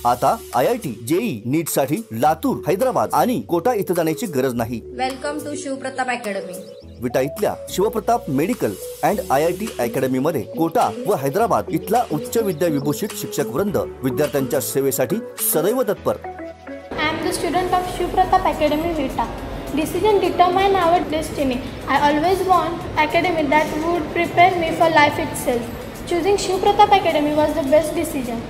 आता IIT, JEE, नीट साठी लातूर, हैदराबाद आणि कोटा इथं जाण्याची गरज नाही। Welcome to Shivpratap academy. Vita इथल्या Shivpratap medical and IIT academy मध्ये कोटा व हैदराबाद इथला उच्च विद्या विभूषित शिक्षक वृंद विद्यार्थ्यांच्या सेवेसाठी सदैव तत्पर। I am the student of Shivpratap Academy Vita. Decision determine our destiny. I always want academy that would prepare me for life itself. Choosing Shivpratap Academy was the best decision.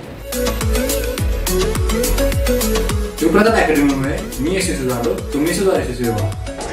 Shivpratap अकॅडमीमुळे मी यशस्वी झालो, तुम्ही सुद्धा यशस्वी व्हा।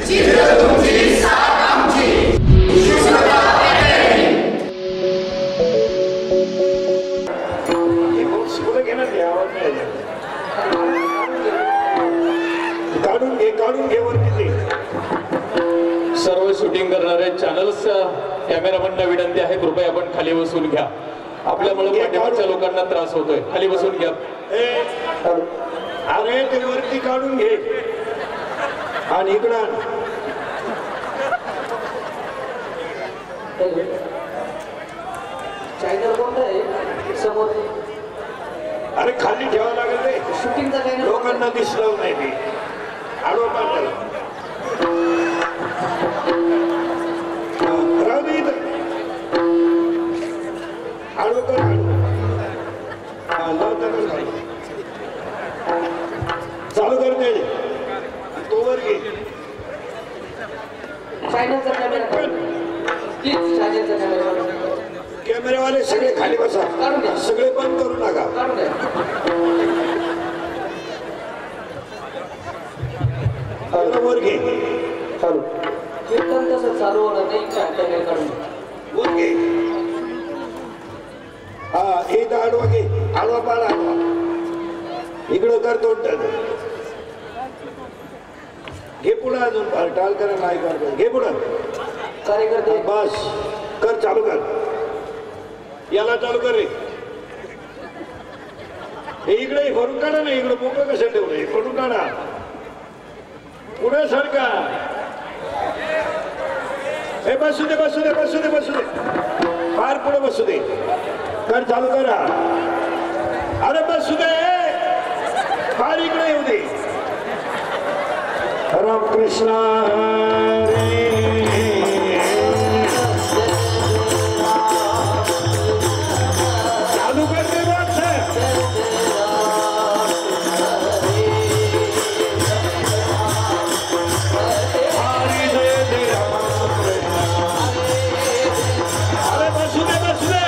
सर्व शूटिंग करणारे channels कॅमेरामॅनना विनंती आहे, कृपया आपण खाली बसून घ्या। आपल्यामुळे पाठीमागच्या लोकांना त्रास होतोय, खाली बसून घ्या। अरे ते वरती काढून घे आणि इकडं चॅनल कोणतं आहे समोर? अरे खाली ठेवावं लागेल ते शूटिंगचा चॅनल लोकांना दिसलं नाही ते आडवा पाडलं राहू दे इथं आडवं कर चालू कर दे तो वर घे चॅनलचा कॅमेरा प्लीज चॅनलचा कॅमेरा कॅमेरावाले सगळे खाली बसा, सगळे बंद करू नका। वर घे चालू कीर्तन तसं चालू होणार नाही, चॅनल काढून वर घे। हा एक आडवा घे, आडवा पाड आडवा इकडं कर तोंड घे पुढं अजून टाल करा नाही कर घे पुढं कार्यकर्ते बस कर चालू कर याला चालू कर रे हे इकडे भरून काढा ना इकडे मोकळं कसं ठेवलंय भरून काढा पुढे सरका हे बसू दे बसू दे बसू दे बसू दे फार पुढे बसू दे कर चालू करा अरे बसू दे फार इकडे येऊ दे रामकृष्ण चालू करते अरे बसू दे बसू दे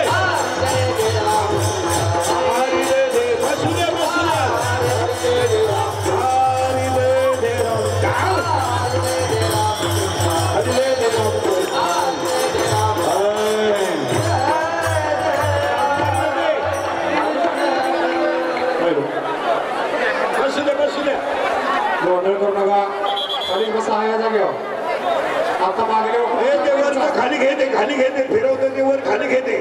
खाली घेते फिरवते ते वर खाली घेते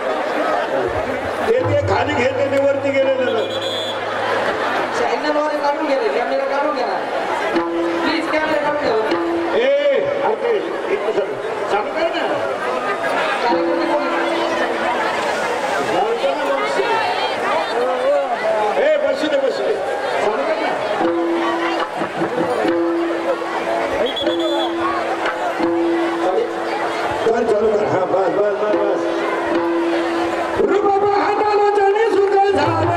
ते खाली घेते ते वरती गेलेलं चॅनल वर काढून गेले, कॅमेरा काढून घ्या प्लीज, कॅमेरा काढून घ्या। ए अरे एक चालू कर ना कार्यकर्ते कोण? ए बसू दे बसू दे चालू कर ना कर चालू कर हा बस बस बस बस रुबाबा हाताला जाणे सुख झाले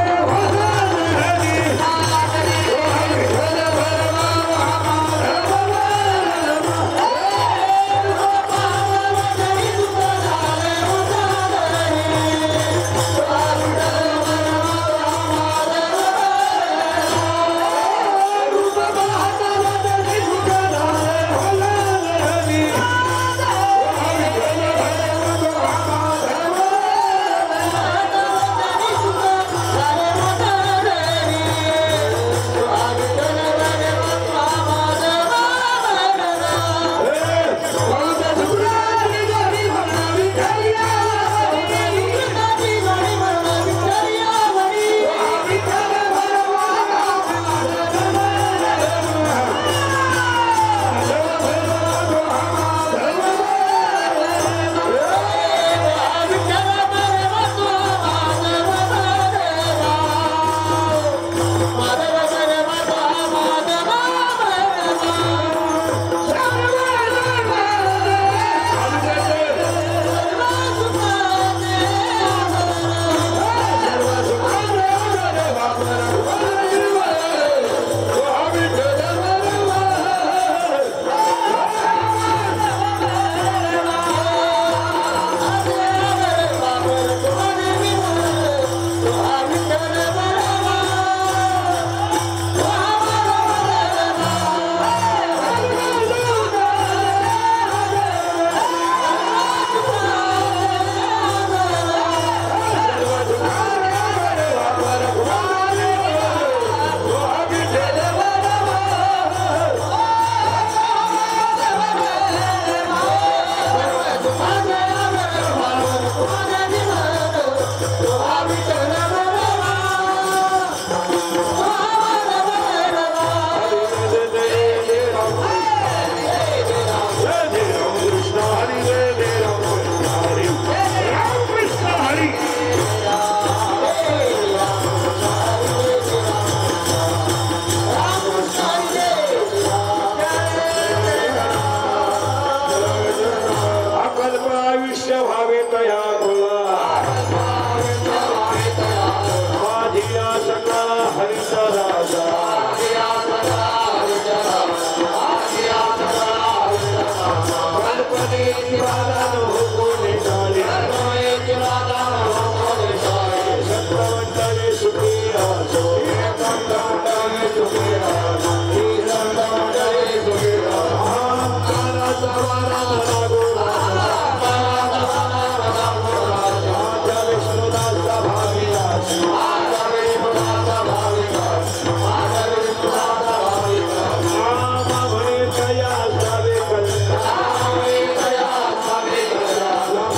तया कुला माझिया सगळा हरिचा राजा गणपती दिवादान हुकुने झाले संतमंडळी सुखी राजो संतमंडळी सुखी राजो संतमंडळी सुखी राजो महाकाराचा वारा लागो माझ्या विष्णुदासा भाविदासी माझ्या विष्णुदासा भाविदासी माझ्या विष्णुदासा भाविदासी मामा म्हणे कया सावे कल्या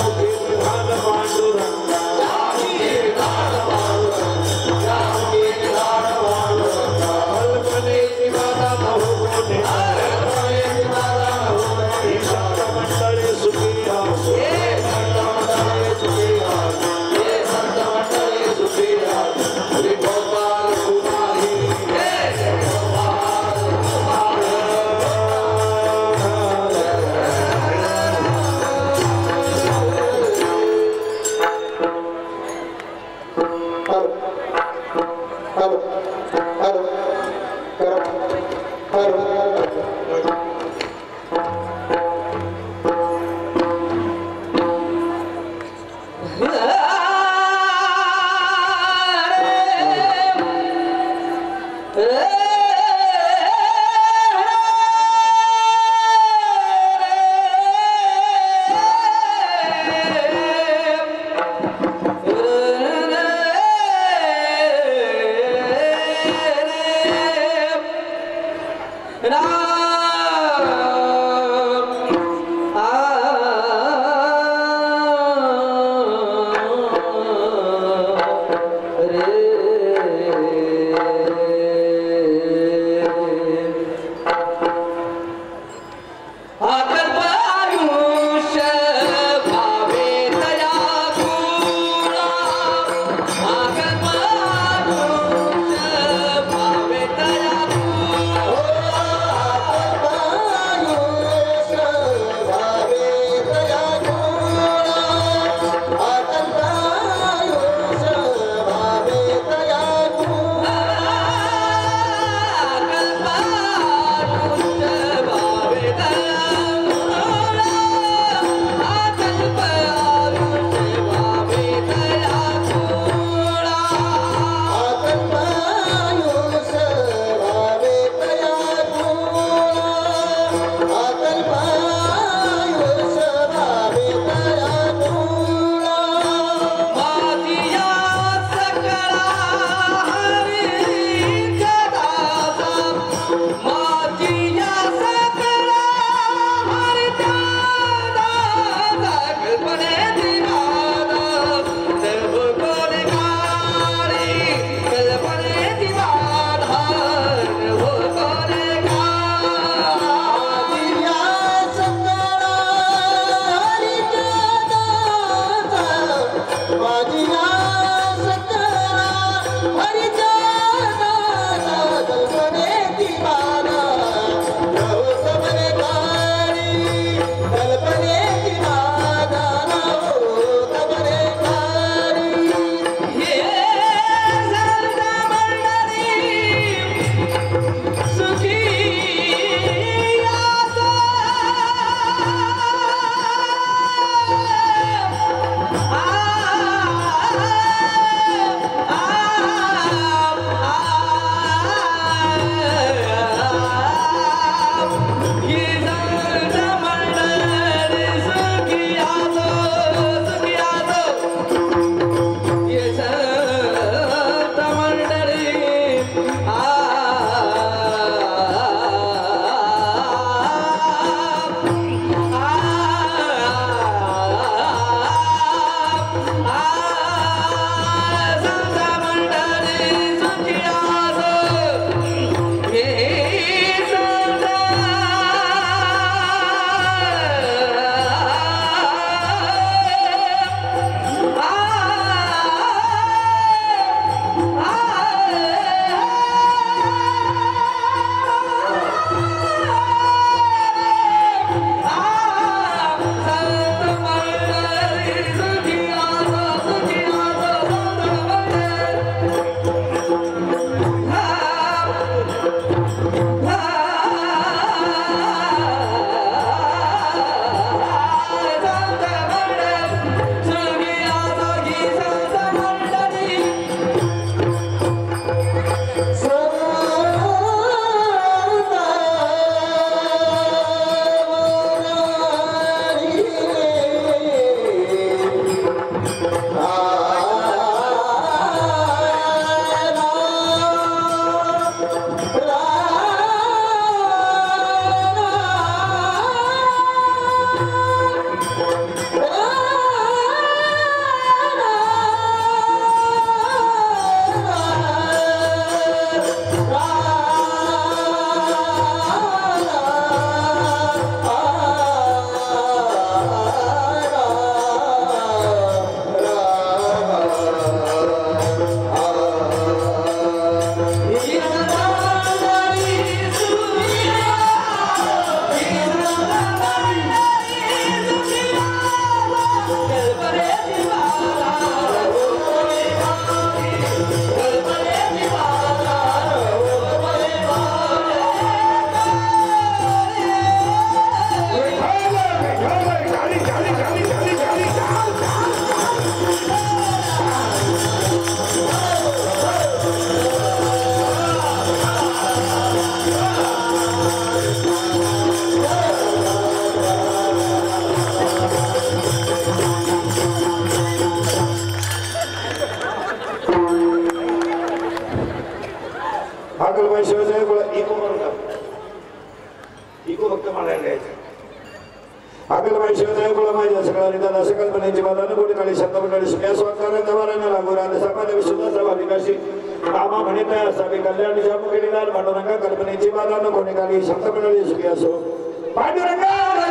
माझ्या सगळ्या रिताला सकल्पनेची बाधानं कोणी काळी शब्द मंडळी सुख्या स्वाकारा जवारांना लागू राहते सामान्य विश्वाचा भाविकाशी कामा म्हणत आहे असावी कल्याण शामू केलेला पांडुरंगा कल्पनेची बाधानं कोणी काळी शब्द मंडळी सुखी असो पांडुरंगा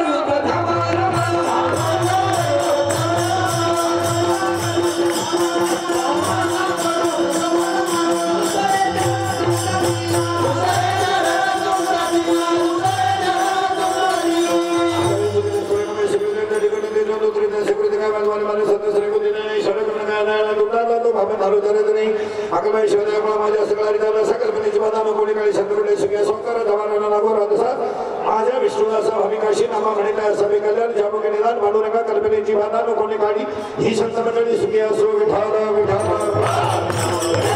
माझ्या विष्णुदासा भाविकाशी नामा म्हणता सभे कल्याण जामू निदान पांडुरंगा कल्पनेची बाधा कोणी काढी ही संत मंडळी सुखी असो विठाला विठाला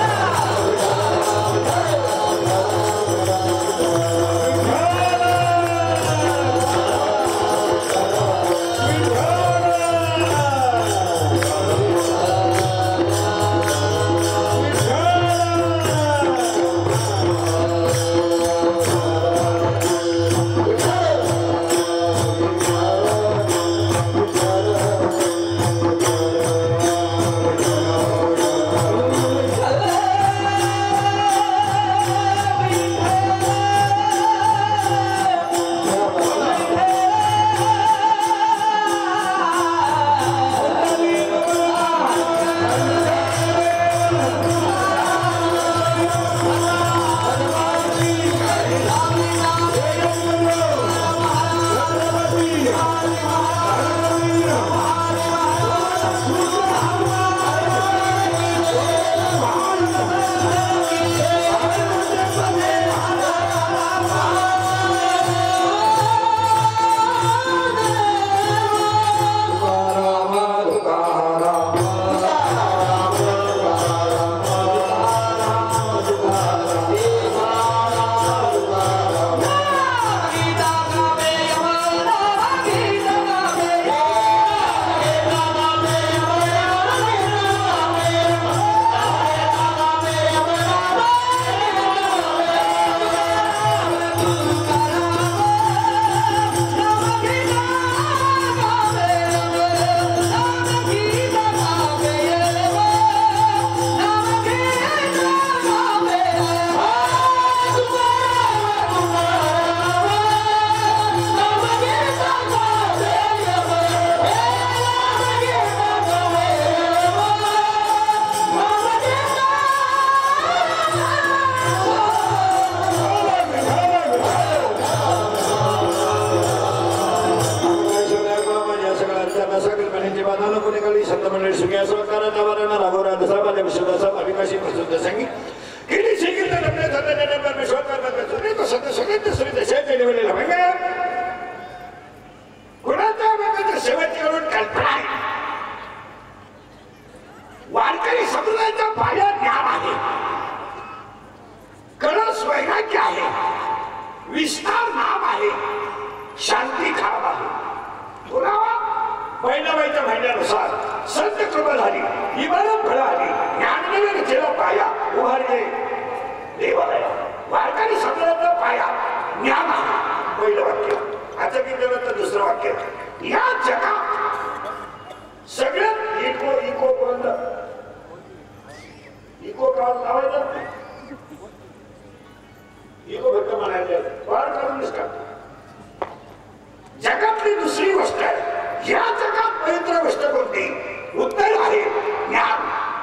जगातली दुसरी गोष्ट आहे या जगात पवित्र गोष्ट कोणती उत्तर आहे ज्ञान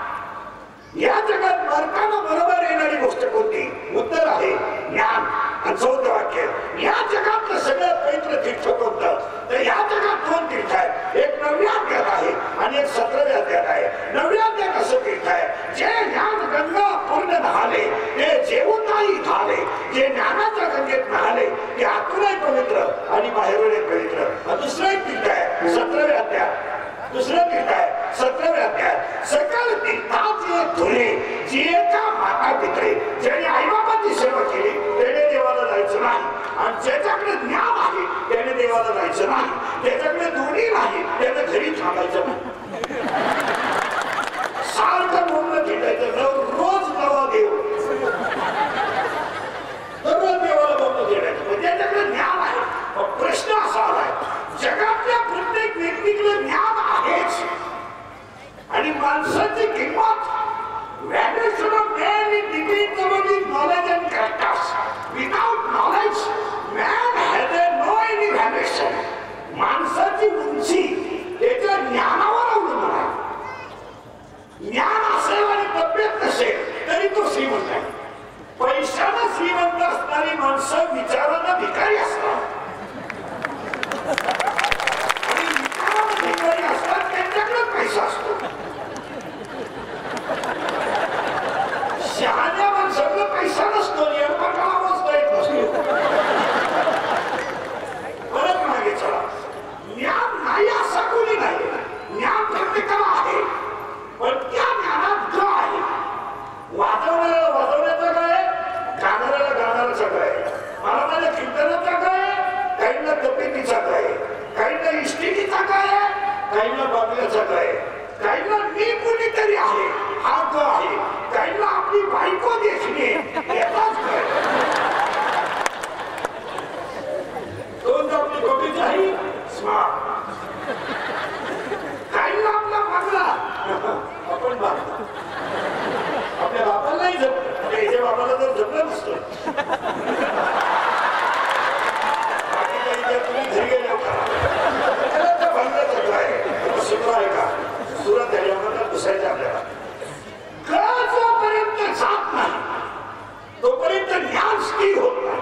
या जगात मार्गाने बरोबर येणारी गोष्ट कोणती उत्तर आहे ज्ञान आणि चौथं वाक्य या जगातलं सगळ्यात पवित्र तीर्थ कोणतं तर या जगात दोन तीर्थ आहेत एक 9व्या अध्यायात आहे आणि एक 17व्या अध्यायात आहे 9व्या अध्यायात असं तीर्थ आहे जे ज्ञान गंगा पूर्ण न्हाले ते जेवताही झाले जे ज्ञानाच्या गंगेत न्हाले ते आतूनही पवित्र आणि बाहेरूनही पवित्र दुसरं एक तीर्थ आहे 17व्या अध्यायात दुसरं तीर्थ आहे 17व्या अध्यायात सकल तीर्थाचे धुरे जे एका माता पित्रे ज्याने आईबापाची सेवा केली त्याने देवाला जायचं नाही आणि ज्याच्याकडे ज्ञान आहे त्याने देवाला जायचं नाही त्याच्याकडे दोन्ही नाही त्याने घरी थांबायचं नाही सारखं बोलणं भेटायचं रोज नवा देव दररोज देवाला बोलणं भेटायचं त्याच्याकडे ज्ञान आहे प्रश्न असा आलाय जगातल्या प्रत्येक व्यक्तीकडे काहींना बांगल्याचा काय, काहींना मी कुणीतरी आहे हा ग आहे, काहींना आपली बायको देखणे येताच काय, दोन आपली बघीच आहे स्मार्ट, काहींना आपला बांगला आपण बांधला, आपल्या बापाला नाही जपलं, याच्या बापाला जर जपलं नसतं बाकी काही तुम्ही घरी गेले बांगल्याचं काय सुरू आहे का, सुरत ह्याच्यामध्ये घुसायचं आपल्याला जोपर्यंत जात नाही तोपर्यंत ज्ञान स्थिर होत नाही,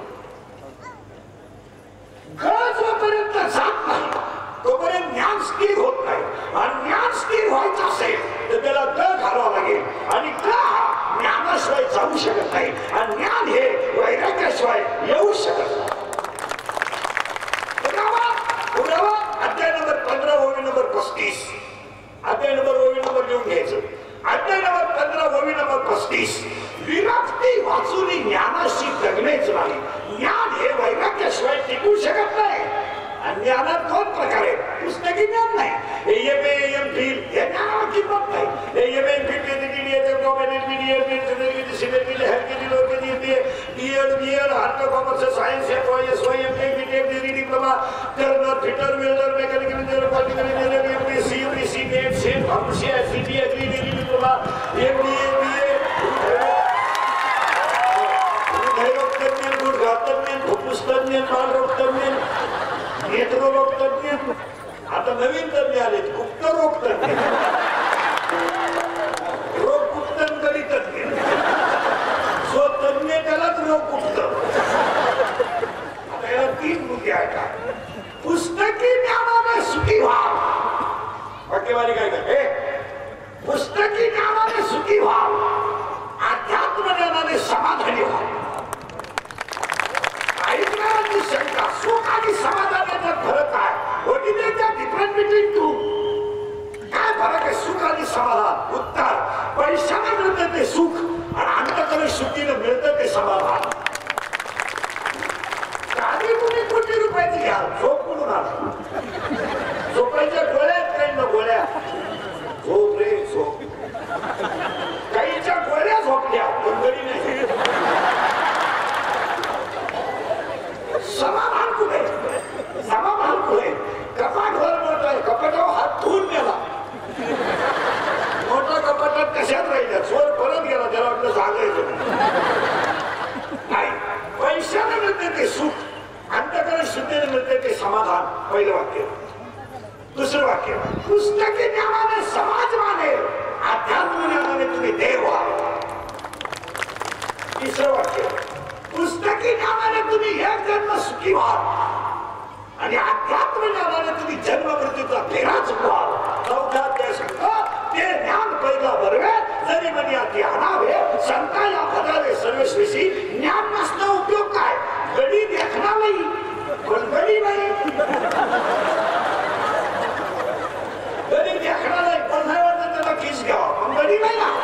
जोपर्यंत जात नाही तोपर्यंत ज्ञान स्थिर होत नाही, आणि ज्ञान स्थिर व्हायचं असेल तर त्याला ग घालावं लागेल, आणि ग हा ज्ञानाशिवाय जाऊ शकत नाही, आणि ज्ञान हे वैराग्याशिवाय येऊ शकत नाही. अध्याय नंबर 15 ओवी नंबर 35, अध्याय नंबर ओवी नंबर लिहून घ्यायचं, अध्याय नंबर 15 ओवी नंबर 35. विरक्ती वाचून ज्ञानाशी जगणेच नाही, ज्ञान हे वैराग्याशिवाय टिकू शकत नाही. आणि ज्ञानात दोन प्रकार आहेत, पुस्तकी ज्ञान नाही, या ज्ञानाला किंमत नाही. Science diploma turner fitter welder mechanical engineer political engineer MPSC UPSC NET SET pharmacy ICT agri diploma MBA BA फुफ्फुसतज्ञ बालरोगतज्ञ नेत्ररोगतज्ञ आता नवीन तज्ञ आलेत गुप्तरोगतज्ञ रोग गुप्तंगडी तज्ञ जो तज्ञ त्यालाच रोग गुप्त. आता याला 3 मुद्दे आहेत. पुस्तकी ज्ञानाने सुखी व्हा, वाक्यवारी काय काय, पुस्तकी ज्ञानाने सुखी व्हा, अध्यात्म ज्ञानाने समाधानी व्हा. ऐकणाऱ्यांची शंका, सुख आणि समाधानाचा फरक आहे. What is the difference between two? काय फरक आहे सुख आणि समाधान? उत्तर, पैशाने मिळतं ते सुख आणि अंतःकरण शुद्धीने मिळतं ते समाधान. गाडी तुम्ही कोटी रुपयाची घ्या, झोप म्हणून आला, झोपायच्या गोळ्यात काही न गोळ्या, झोप रे झोप, काहीच्या गोळ्या झोपल्या पण गडी नाही. समाधान कुठे, समाधान कुठे, कपाटवर मोठा आहे, कपाटावर हात धुवून गेला, मोठा कपाटात कशात राहिला, चोर परत गेला, त्याला वाटलं जागायचं नाही. पैशाने मिळते ते सुख, अंतःकरण शुद्धीने मिळते ते समाधान. पहिलं वाक्य. दुसरं वाक्य, पुस्तकी ज्ञानाने समाज मानेल, अध्यात्म ज्ञानाने तुम्ही देव व्हा. तिसरं वाक्य, पुस्तकी ज्ञानाने तुम्ही एक जन्म सुखी व्हा आणि अध्यात्म ज्ञानाने तुम्ही जन्म मृत्यूचा फेराच व्हाल. चौथा अध्याय सांगतो, ते ज्ञान पहिला बरवे जरी म्हणे अति आणावे, संता या भजावे सर्वस्वीसी. ज्ञान नसणं उपयोग काय, गडी देखना नाही पण गडी नाही, गडी देखना नाही पण नाही वाटत त्याला खिस घ्यावा पण गडी नाही ना.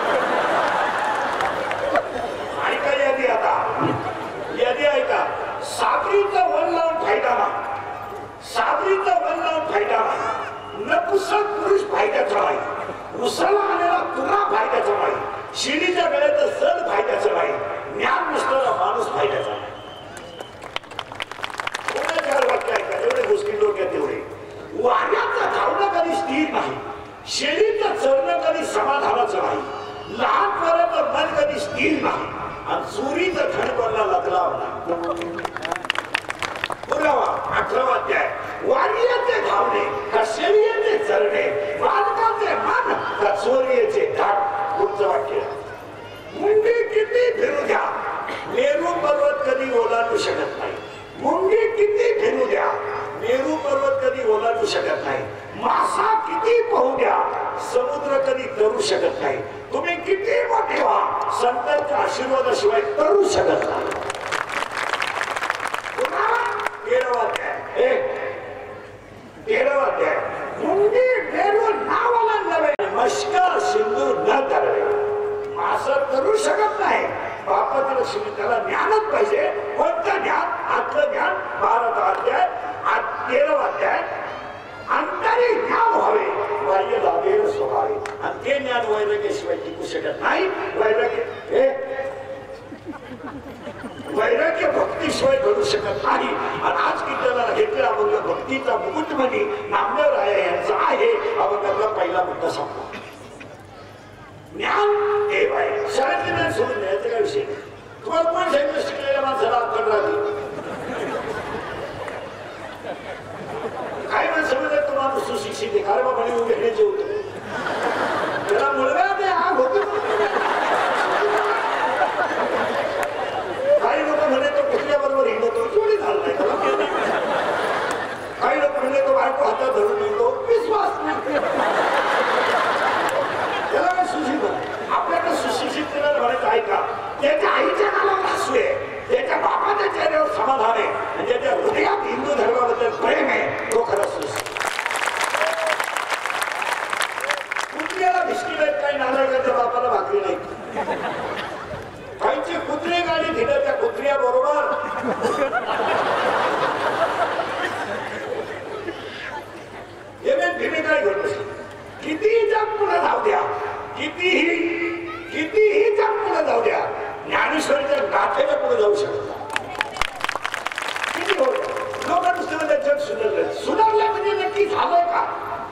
आणि काय यादी, आता यादी ऐका, साबरीचा वन लावून फायदा नाही, साबरीचा वन लावून फायदा नाही, नपुसक पुरुष फायद्याचा नाही, उसळला आलेला तुरा फायद्याचा नाही, शिडीच्या गळ्यात जड फायद्याचं नाही, ज्ञान नसलेला माणूस फायद्याचा नाही. चार वाक्य ऐका, जेवढे गोष्टी डोक्यात तेवढे. वाऱ्याचं धावणं कधी स्थिर नाही, शेळीचं चरणं कधी समाधानाचं नाही, लहान पोराचं मन कधी स्थिर नाही, आणि चोरीचं खडपणला लकलाव नाही. पुरावा 18वा अध्याय, वारियाचे धावणे का शेळीचे चरणे, बालकाचे मन का चोरीचे धाड. पुढचं वाक्य, मुंगी किती फिरू द्या, मेरू पर्वत कधी ओलांडू शकत नाही. मुंगी किती फिरू द्या, मेरू पर्वत कधी ओलांडू शकत नाही. मासा किती पोहू द्या, समुद्र कधी तरू शकत नाही. तुम्ही किती मोठे व्हा, संतांच्या आशीर्वादाशिवाय तरू शकत नाही. 13वा अध्याय, मुंगी मेरू नावाला नव्हे, मस्का सिंधू न धरले. मासा तरू शकत नाही, बापाचं लक्ष्मी, त्याला ज्ञानच पाहिजे. कोणतं ज्ञान? आतलं ज्ञान. 12वा अध्याय, 13वा अध्याय, अंतरी ज्ञान व्हावे हे ज्ञान वैराग्याशिवाय टिकू शकत नाही. वैराग्य भक्तीशिवाय घडू शकत नाही. आणि आज कीर्तनाला घेतलेला अभंग भक्तीचा मुकुटमणी नामदेव राय यांचा आहे. अभंगातला पहिला मुद्दा सांगतो. ज्ञान देव आहे. शाळेतले ज्ञान सोडून द्यायचं काय विषय. तुम्हाला कोण सांगितलं शिकलेल्या माणसाला अक्कल राहते. काय माणसं समजत तुम्हाला सुशिक्षित आहे. कारण बाबा उभे घेण्याचे होते त्याला मुलगा ते आग होतो. काही लोक म्हणे तो कुत्र्याबरोबर हिंडतो जोडी झाला नाही. काही लोक म्हणे तो बायको हातात धरून येतो विश्वास नाही. त्याला काय सुशिक्षित आपल्याकडे सुशिक्षित केलं म्हणायचं ऐका. त्याच्या आईच्या नावावर हसू आहे. त्याच्या बापाच्या चेहऱ्यावर समाधान आहे. आणि त्याच्या हृदयात हिंदू धर्माबद्दल प्रेम आहे. तो खरा सुशिक्षित. कुत्र्याला बिस्किट आहेत काही नालायकाच्या बापाला भाकरी नाही. काहींची कुत्रे गाडी घेणं त्या कुत्र्या बरोबर हे काय घडत कितीही जग पुढे जाऊ द्या. कितीही जग पुढे जाऊ द्या. ज्ञानेश्वरीच्या गाथेच्या पुढे जाऊ शकता. किती लोक नुसतं जग सुधारलं. सुधारलं म्हणजे नक्की झालंय का.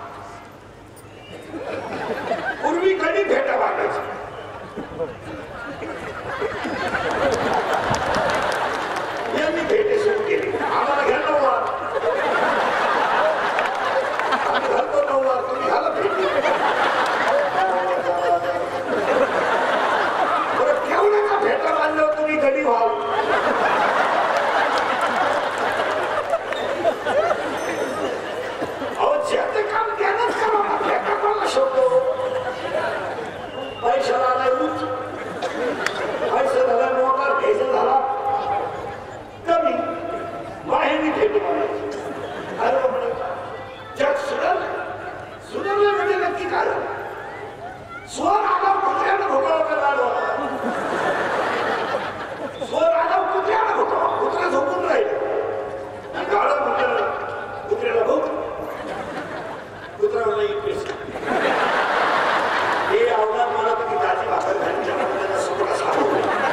पूर्वी कधी भेटा वाटायची. यांनी भेटे सुरू केली. आम्हाला घ्या नववार. आम्ही घालतो नववार. तुम्ही घाला भेटी. बरं केवढ्या का भेटा बांधल्यावर तुम्ही कधी व्हाल. अहो ज्याचं काम त्यानंच करा. भेटा कोणाला शोधतो. पैशाला आलाय उच. पैसा झाला मोकार. पैसा झाला कमी. बाहेरनी भेटू मारायची. अरे म्हणे जग सुधारलं म्हणजे नक्की काय. स्वर आगाव कुत्र्यानं भोगावं का लाडवा. स्वर आगाव कुत्र्यानं भोगावं. कुत्रा झोपून राहील. गाडं म्हटलं कुत्र्याला भोग. कुत्रा म्हणला इतकेच हे अवघात मला तर की ताजी भाकर घालून सुकडा साधू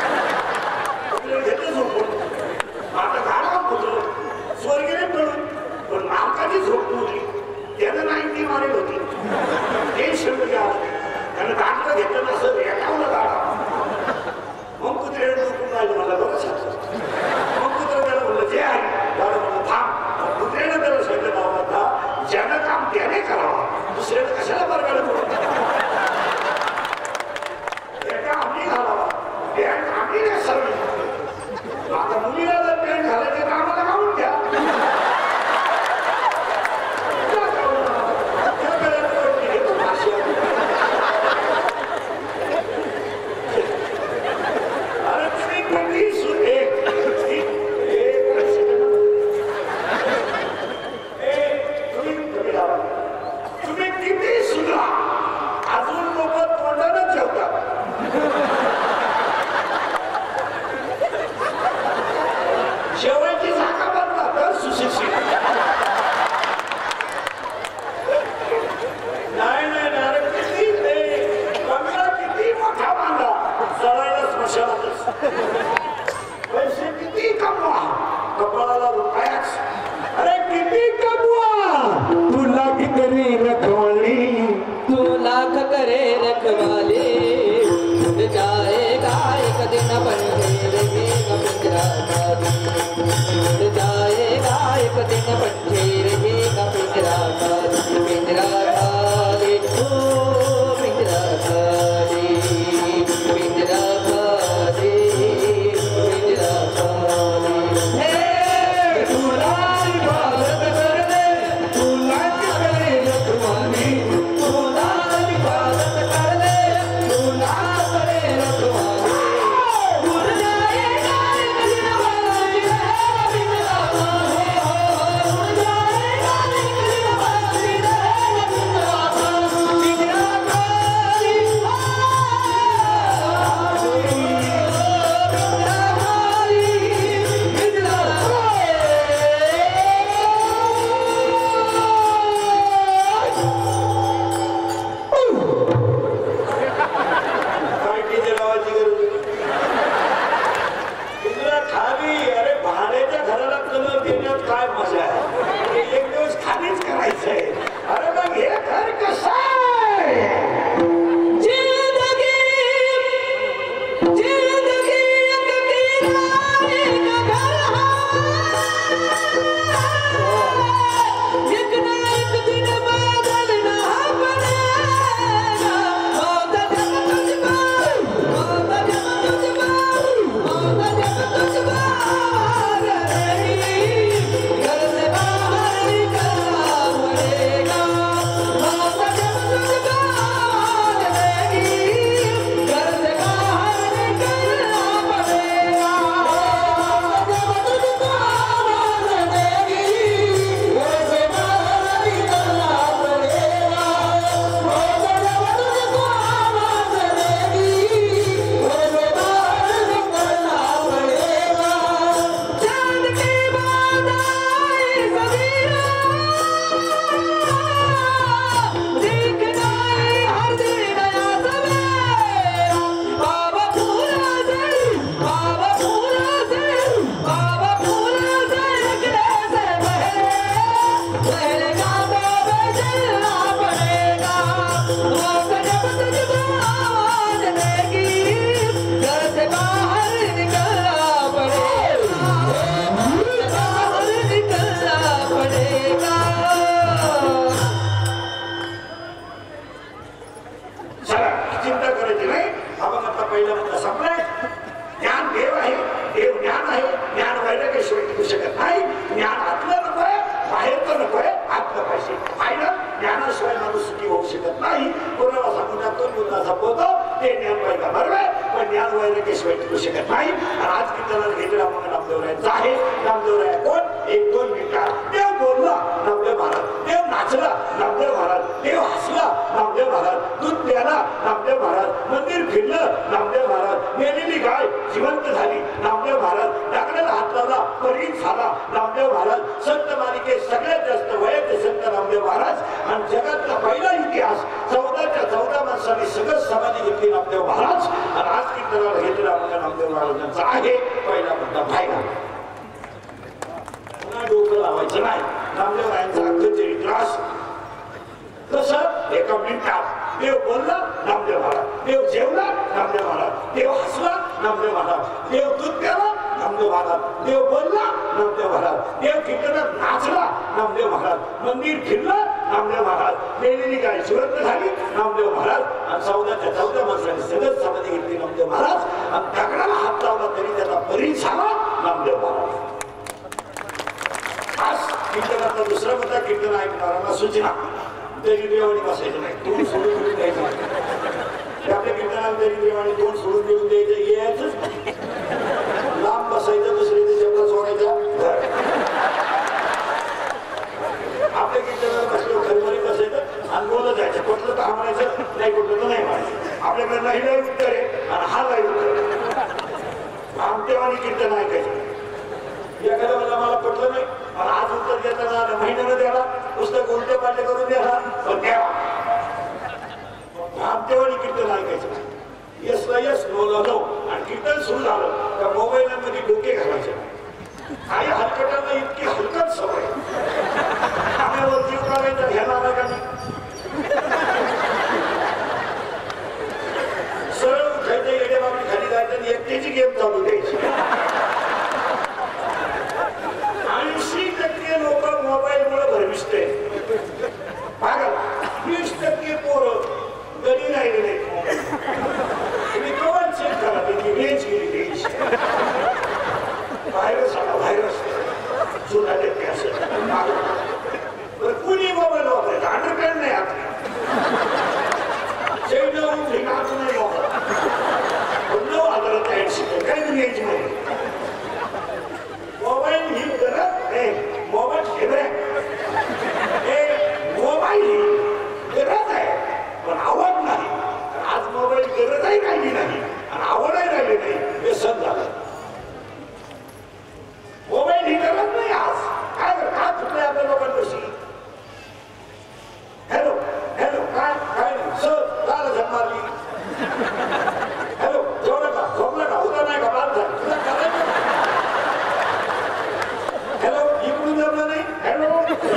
घेतलं झोपून. आता गाडा कुठलं स्वर्गेने पडून पण मालकाची झोप होती. त्यानं नाही ती मारेल होती. हे शब्द आलं त्यानं गाडलं घेतलं नसं रेटावलं गाडा. मग कुत्र्याने झोपून राहिलं. मला बरं सांगतो. मग कुत्रा त्याला म्हणलं जे आहे गाडं म्हणलं थांब. कुत्र्यानं त्याला सांगितलं बाबा ज्यानं काम त्याने करावं. दुसऱ्यानं कशाला बरगाडं पडून आम्ही घालावा. पॅन्ट आम्ही नेसावी. आता मुलीला जर पॅन्ट घालायचं तर आम्हाला घालून घ्या. अरे तुम्ही किती तुम्ही किती सुद्धा अजून लोक तोंडानच जेवतात. जेवायची जागा बदला तर सुशिक्षित. नाही किती बंगला किती मोठा बांधा जळायला स्मशानातच. पैसे किती कमवा कपाळाला रुपयाच. अरे किती कमवा तू लाख करे रखवाली. तू लाख करे रखवाली. जाएगा एक दिन पंछेर की पिंजरा खाली. जाएगा एक दिन पंछेर की पिंजरा खाली. पिंजरा खाली ओ पिंजरा खाली. पिंजरा खाली पिंजरा खाली. हे तू लाल भारत कर दे. तू लाख करे रखवाली. तू लाल भारत कर दे. तू लाख करे रखवाली. उड़ जाएगा एक दिन पंछेर की पिंजरा खाली. उड़ जाएगा एक दिन पंछेर पहिला मुद्दा संपलाय. ज्ञान देव आहे, देव ज्ञान आहे. ज्ञान वैराग्याशिवाय टिकू शकत नाही. ज्ञान आतलं नकोय, बाहेरचं नकोय, आतलं पाहिजे. पाहिलं, ज्ञानाशिवाय माणूस सुखी होऊ शकत नाही. कोणाला सांगून टाकतो, मुद्दा संपवतो, ते ज्ञान पाहिजे बरोबर, पण ज्ञान वैराग्याशिवाय टिकू शकत नाही. आणि आज कीर्तनाला घेतला मग नामदेवरायांचा आहे. नामदेवराय कोण? 1-2 मिनिटात देव बोलला, नामदेव महाराज. देव नाचला, नामदेव महाराज. देव हसला, नामदेव महाराज. दूध प्याला, नामदेव महाराज. मंदिर फिरलं, नामदेव महाराज. मेलेली गाय जिवंत झाली, नामदेव महाराज. डाकण्याला हात लावला, परिणित झाला, नामदेव महाराज. संत मालिकेत सगळ्यात जास्त वयाचे संत नामदेव महाराज. आणि जगातला पहिला इतिहास 14च्या 14 माणसांनी सगळं समाधी घेतली, नामदेव महाराज. आणि आज कीर्तनाला घेतला म्हणजे नामदेव महाराजांचा आहे. पहिला मुद्दा पाहिला. पुन्हा डोकं लावायचं नाही. नामदेव रायांचा अख्खं चरित्रास कसं एका मिनिटात देव बोलला, नामदेव महाराज. देव जेवला, नामदेव महाराज. देव हसला, नामदेव महाराज. देव दूध प्याला, नामदेव महाराज. देव बोलला, नामदेव महाराज. देव कीर्तनात नाचला, नामदेव महाराज. मंदिर फिरलं, नामदेव महाराज. मेलेली गाय जिवंत झाली, नामदेव महाराज. आणि 14च्या 14 माणसांनी सगळं समाधी घेतली, नामदेव महाराज. आणि दगडाला हात लावला तरी त्याचा परिणाम झाला, नामदेव महाराज. आज कीर्तनाचा दुसरा मुद्दा, कीर्तन ऐकणाऱ्यांना सूचना. दरिद्रवाणी बसायचं नाही, तोंड सोडून देऊन द्यायचं. आपल्या कीर्तनाला दरिद्रवाणी तोंड सोडून देऊन द्यायचं, यायचंच लांब बसायचं, दुसऱ्याच्या शब्दात सोडायचा. आपल्या कीर्तनाला बसलं घरमध्ये बसायचं आणि बोलत जायचं. कुठलं तर हा म्हणायचं, नाही कुठलं तर नाही म्हणायचं. आपल्याकडे नाही लाईव्ह उत्तर आहे आणि हा लाईव्ह उत्तर आहे. आमतेवाणी कीर्तन ऐकायचं. एखाद्या मला मला पटलं नाही, मला आज उत्तर देताना महिन्यानं द्याला, पुस्तक उलटे पालटे करून द्याला, पण द्यावा. आमतेवाणी कीर्तन ऐकायचं. यस ला यस, नो ला नो. आणि कीर्तन सुरू झालं तर मोबाईलमध्ये डोके घालायचे. काही हलकटांना इतकी हलकट सवय. आम्हाला जीव काढायचा घ्यायला आला का नाही, सरळ उठायचं, येड्या बाबी खाली जायचं आणि एकट्याची गेम चालू द्यायची. 80% लोक मोबाईल मुळे भरविसते. 20% पोरं घरी राहिले नाही. तुम्ही केव्हा चेक करा, त्याची रेंज गेली. रेंज व्हायरस आला, व्हायरस जुना देते असं. कुणी मोबाईल वापरायचा, अंडरपॅन्ट नाही आता. नाचू नाही वापरा. 9,080 काही रेंज मध्ये मोबाईल ही गरज आहे. मोबाईल मोबाईल ही गरज आहे पण आवड नाही. आज मोबाईल गरजही राहिली नाही आणि आवडही राहिली नाही, हे सण झालं. मोबाईल ही गरज नाही. आज काय काय चुकले आपल्या लोकांपाशी. हॅलो हॅलो, काय काय नाही सर, काय झक मारली. हॅलो, जेवढं का झोपलं का, होता नाही का, बाल झालं तुला करायचं. हॅलो, इकडून जमलं नाही. हॅलो,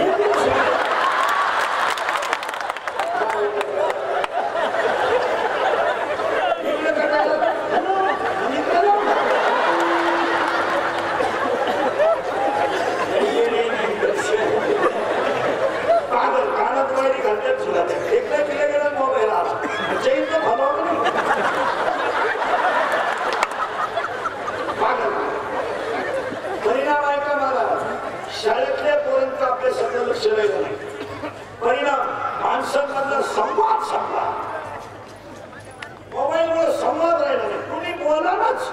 परिणाम माणसांमधला संवाद संपला. मोबाईलमुळे संवाद राहिला नाही. कुणी बोलानाच.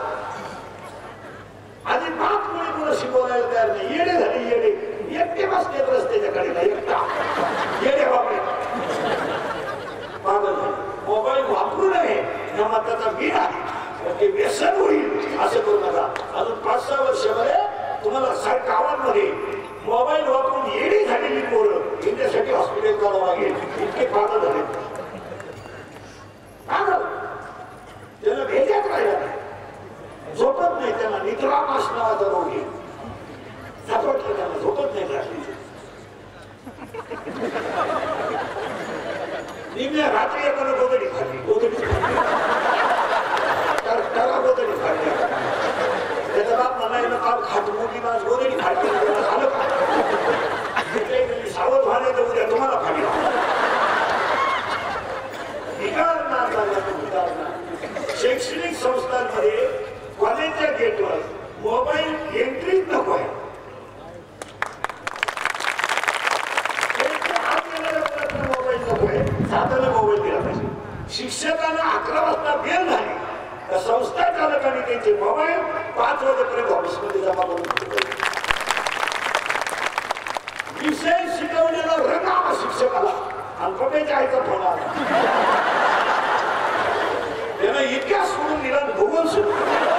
आधी बाप कुणी कुणाशी बोलायला तयार नाही. येडे झाले, येडे. एकटे बसते रस्त्याच्या कडेला, एकटा येडे बापरे. पागल झाले. मोबाईल वापरू नये या मताचा मी आहे, ते व्यसन होईल असं करू नका. अजून 5-6 वर्षामध्ये तुम्हाला गावांमध्ये मोबाईल वापरून येडी झालेली पोरं यांच्यासाठी हॉस्पिटल करावं लागेल. इतके पागल झाले. पागल त्याला भेजात राहिला नाही. झोपत नाही. त्यांना निद्रानाश नावाचा रोग आहे. झपटलं त्यांना, झोपत नाही रात्री. निम्या रात्री एकाला गोदडी खाल्ली. गोदडी त्याला गोदडी खाल्ली. त्याचा बाप म्हणायला काल खाट मोठी मास गोदडी खाल्ली. झालं का सावध व्हायला तर उद्या तुम्हाला खाली शैक्षणिक साधारण मोबाईल दिला पाहिजे. शिक्षकांना 11 वाजता बेल झाली तर संस्था चालकांनी त्यांचे मोबाईल 5 वाजेपर्यंत ऑफिसमध्ये जमा करून ठेवले. विषय शिकवलेला रंग आला शिक्षकाला आणि पप्याच्या आईचा फोन आला. त्यानं इतिहास सोडून दिला, भूगोल सोडून.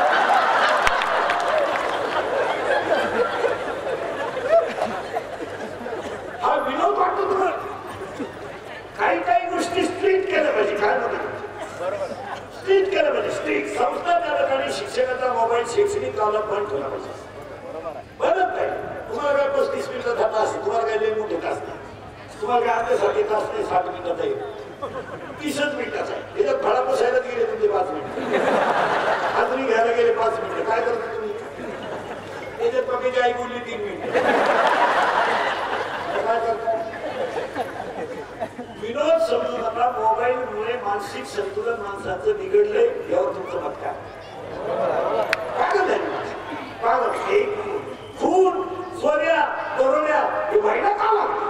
हा विनोद वाटतो तुम्हाला? काही गोष्टी स्ट्रिक्ट केल्या पाहिजे. काय म्हणतो स्ट्रिक्ट केलं पाहिजे. स्ट्रिक्ट संस्था चालकांनी शिक्षकाचा मोबाईल शैक्षणिक कामात बंद ठेवला पाहिजे. बरं काय तुम्हाला काय 35 मिनिटं जाता असते, तुम्हाला काय लई मोठे तास नाही, तुम्हाला काय आमच्यासाठी तास नाही, 60 मिनिटाचा आहे, 30 मिनिटाचा आहे. त्याच्यात फळा पुसायला गेले तुमचे 5 मिनिटं, हातरी घ्यायला गेले 5 मिनिटं. काय करता तुम्ही? त्याच्यात पप्पाची आई बोलली 3 मिनिटं. काय करता? विनोद समजू नका. मोबाईलमुळे मानसिक संतुलन माणसाचं बिघडलंय यावर तुमचं मत काय? पागल आहे. खून, चोऱ्या, दरोड्या हे व्हायला का लागलं?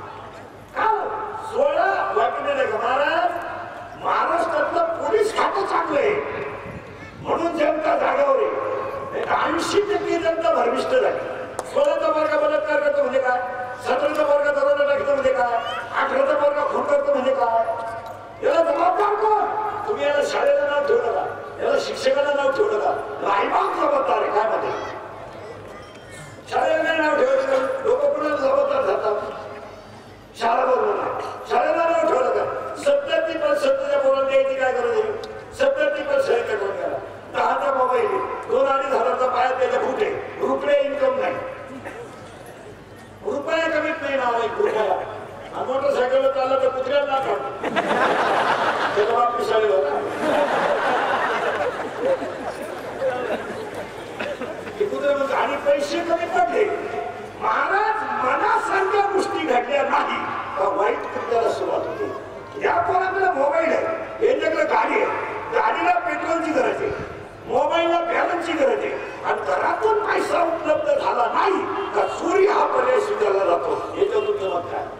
16 वाटलेलं का महाराज? महाराष्ट्रातलं पोलीस खातं चांगलं आहे म्हणून जनता जागावर आहे. 80% जनता भरमिष्ट झाली. 16चा वर्ग बलात्कार करतो म्हणजे काय? 17चा वर्ग दरोडा टाकतो म्हणजे काय? 18चा वर्ग खून करतो म्हणजे काय? याला जबाबदार कोण? तुम्ही याला शाळेला नाव ठेवू नका, याला शिक्षकाला नाव ठेवू नका. राहीबाग जबाबदार आहे. काय मध्ये शाळेला नाव ठेवायचं? लोक कुणाला जबाबदार जातात? शाळा बरोबर नाही. शाळेला नाव ठेवलं का? 70% पोरांना द्यायची काय गरज आहे? 70% कोण गेला? 10चा मोबाईल, 2-2.5 पायात त्याच्या फुटे, रुपये इन्कम नाही, रुपया कमीत नाही नाव एक रुपया. आणि मोटरसायकलवर चाललं तर कुत्र्याला ना काढतो त्याचा बाप शाळेला होता. आणि पैसे कमी पडले. महाराज मनासारख्या गोष्टी घडल्या नाही का वाईट कृत्याला सुरुवात होते. या पोराकडे मोबाईल आहे, यांच्याकडे गाडी आहे, गाडीला पेट्रोलची गरज आहे, मोबाईलला बॅलन्सची गरज आहे आणि घरातून पैसा उपलब्ध झाला नाही का चोरी हा पर्याय स्वीकारला जातो. याच्यावर तुमचं मत काय?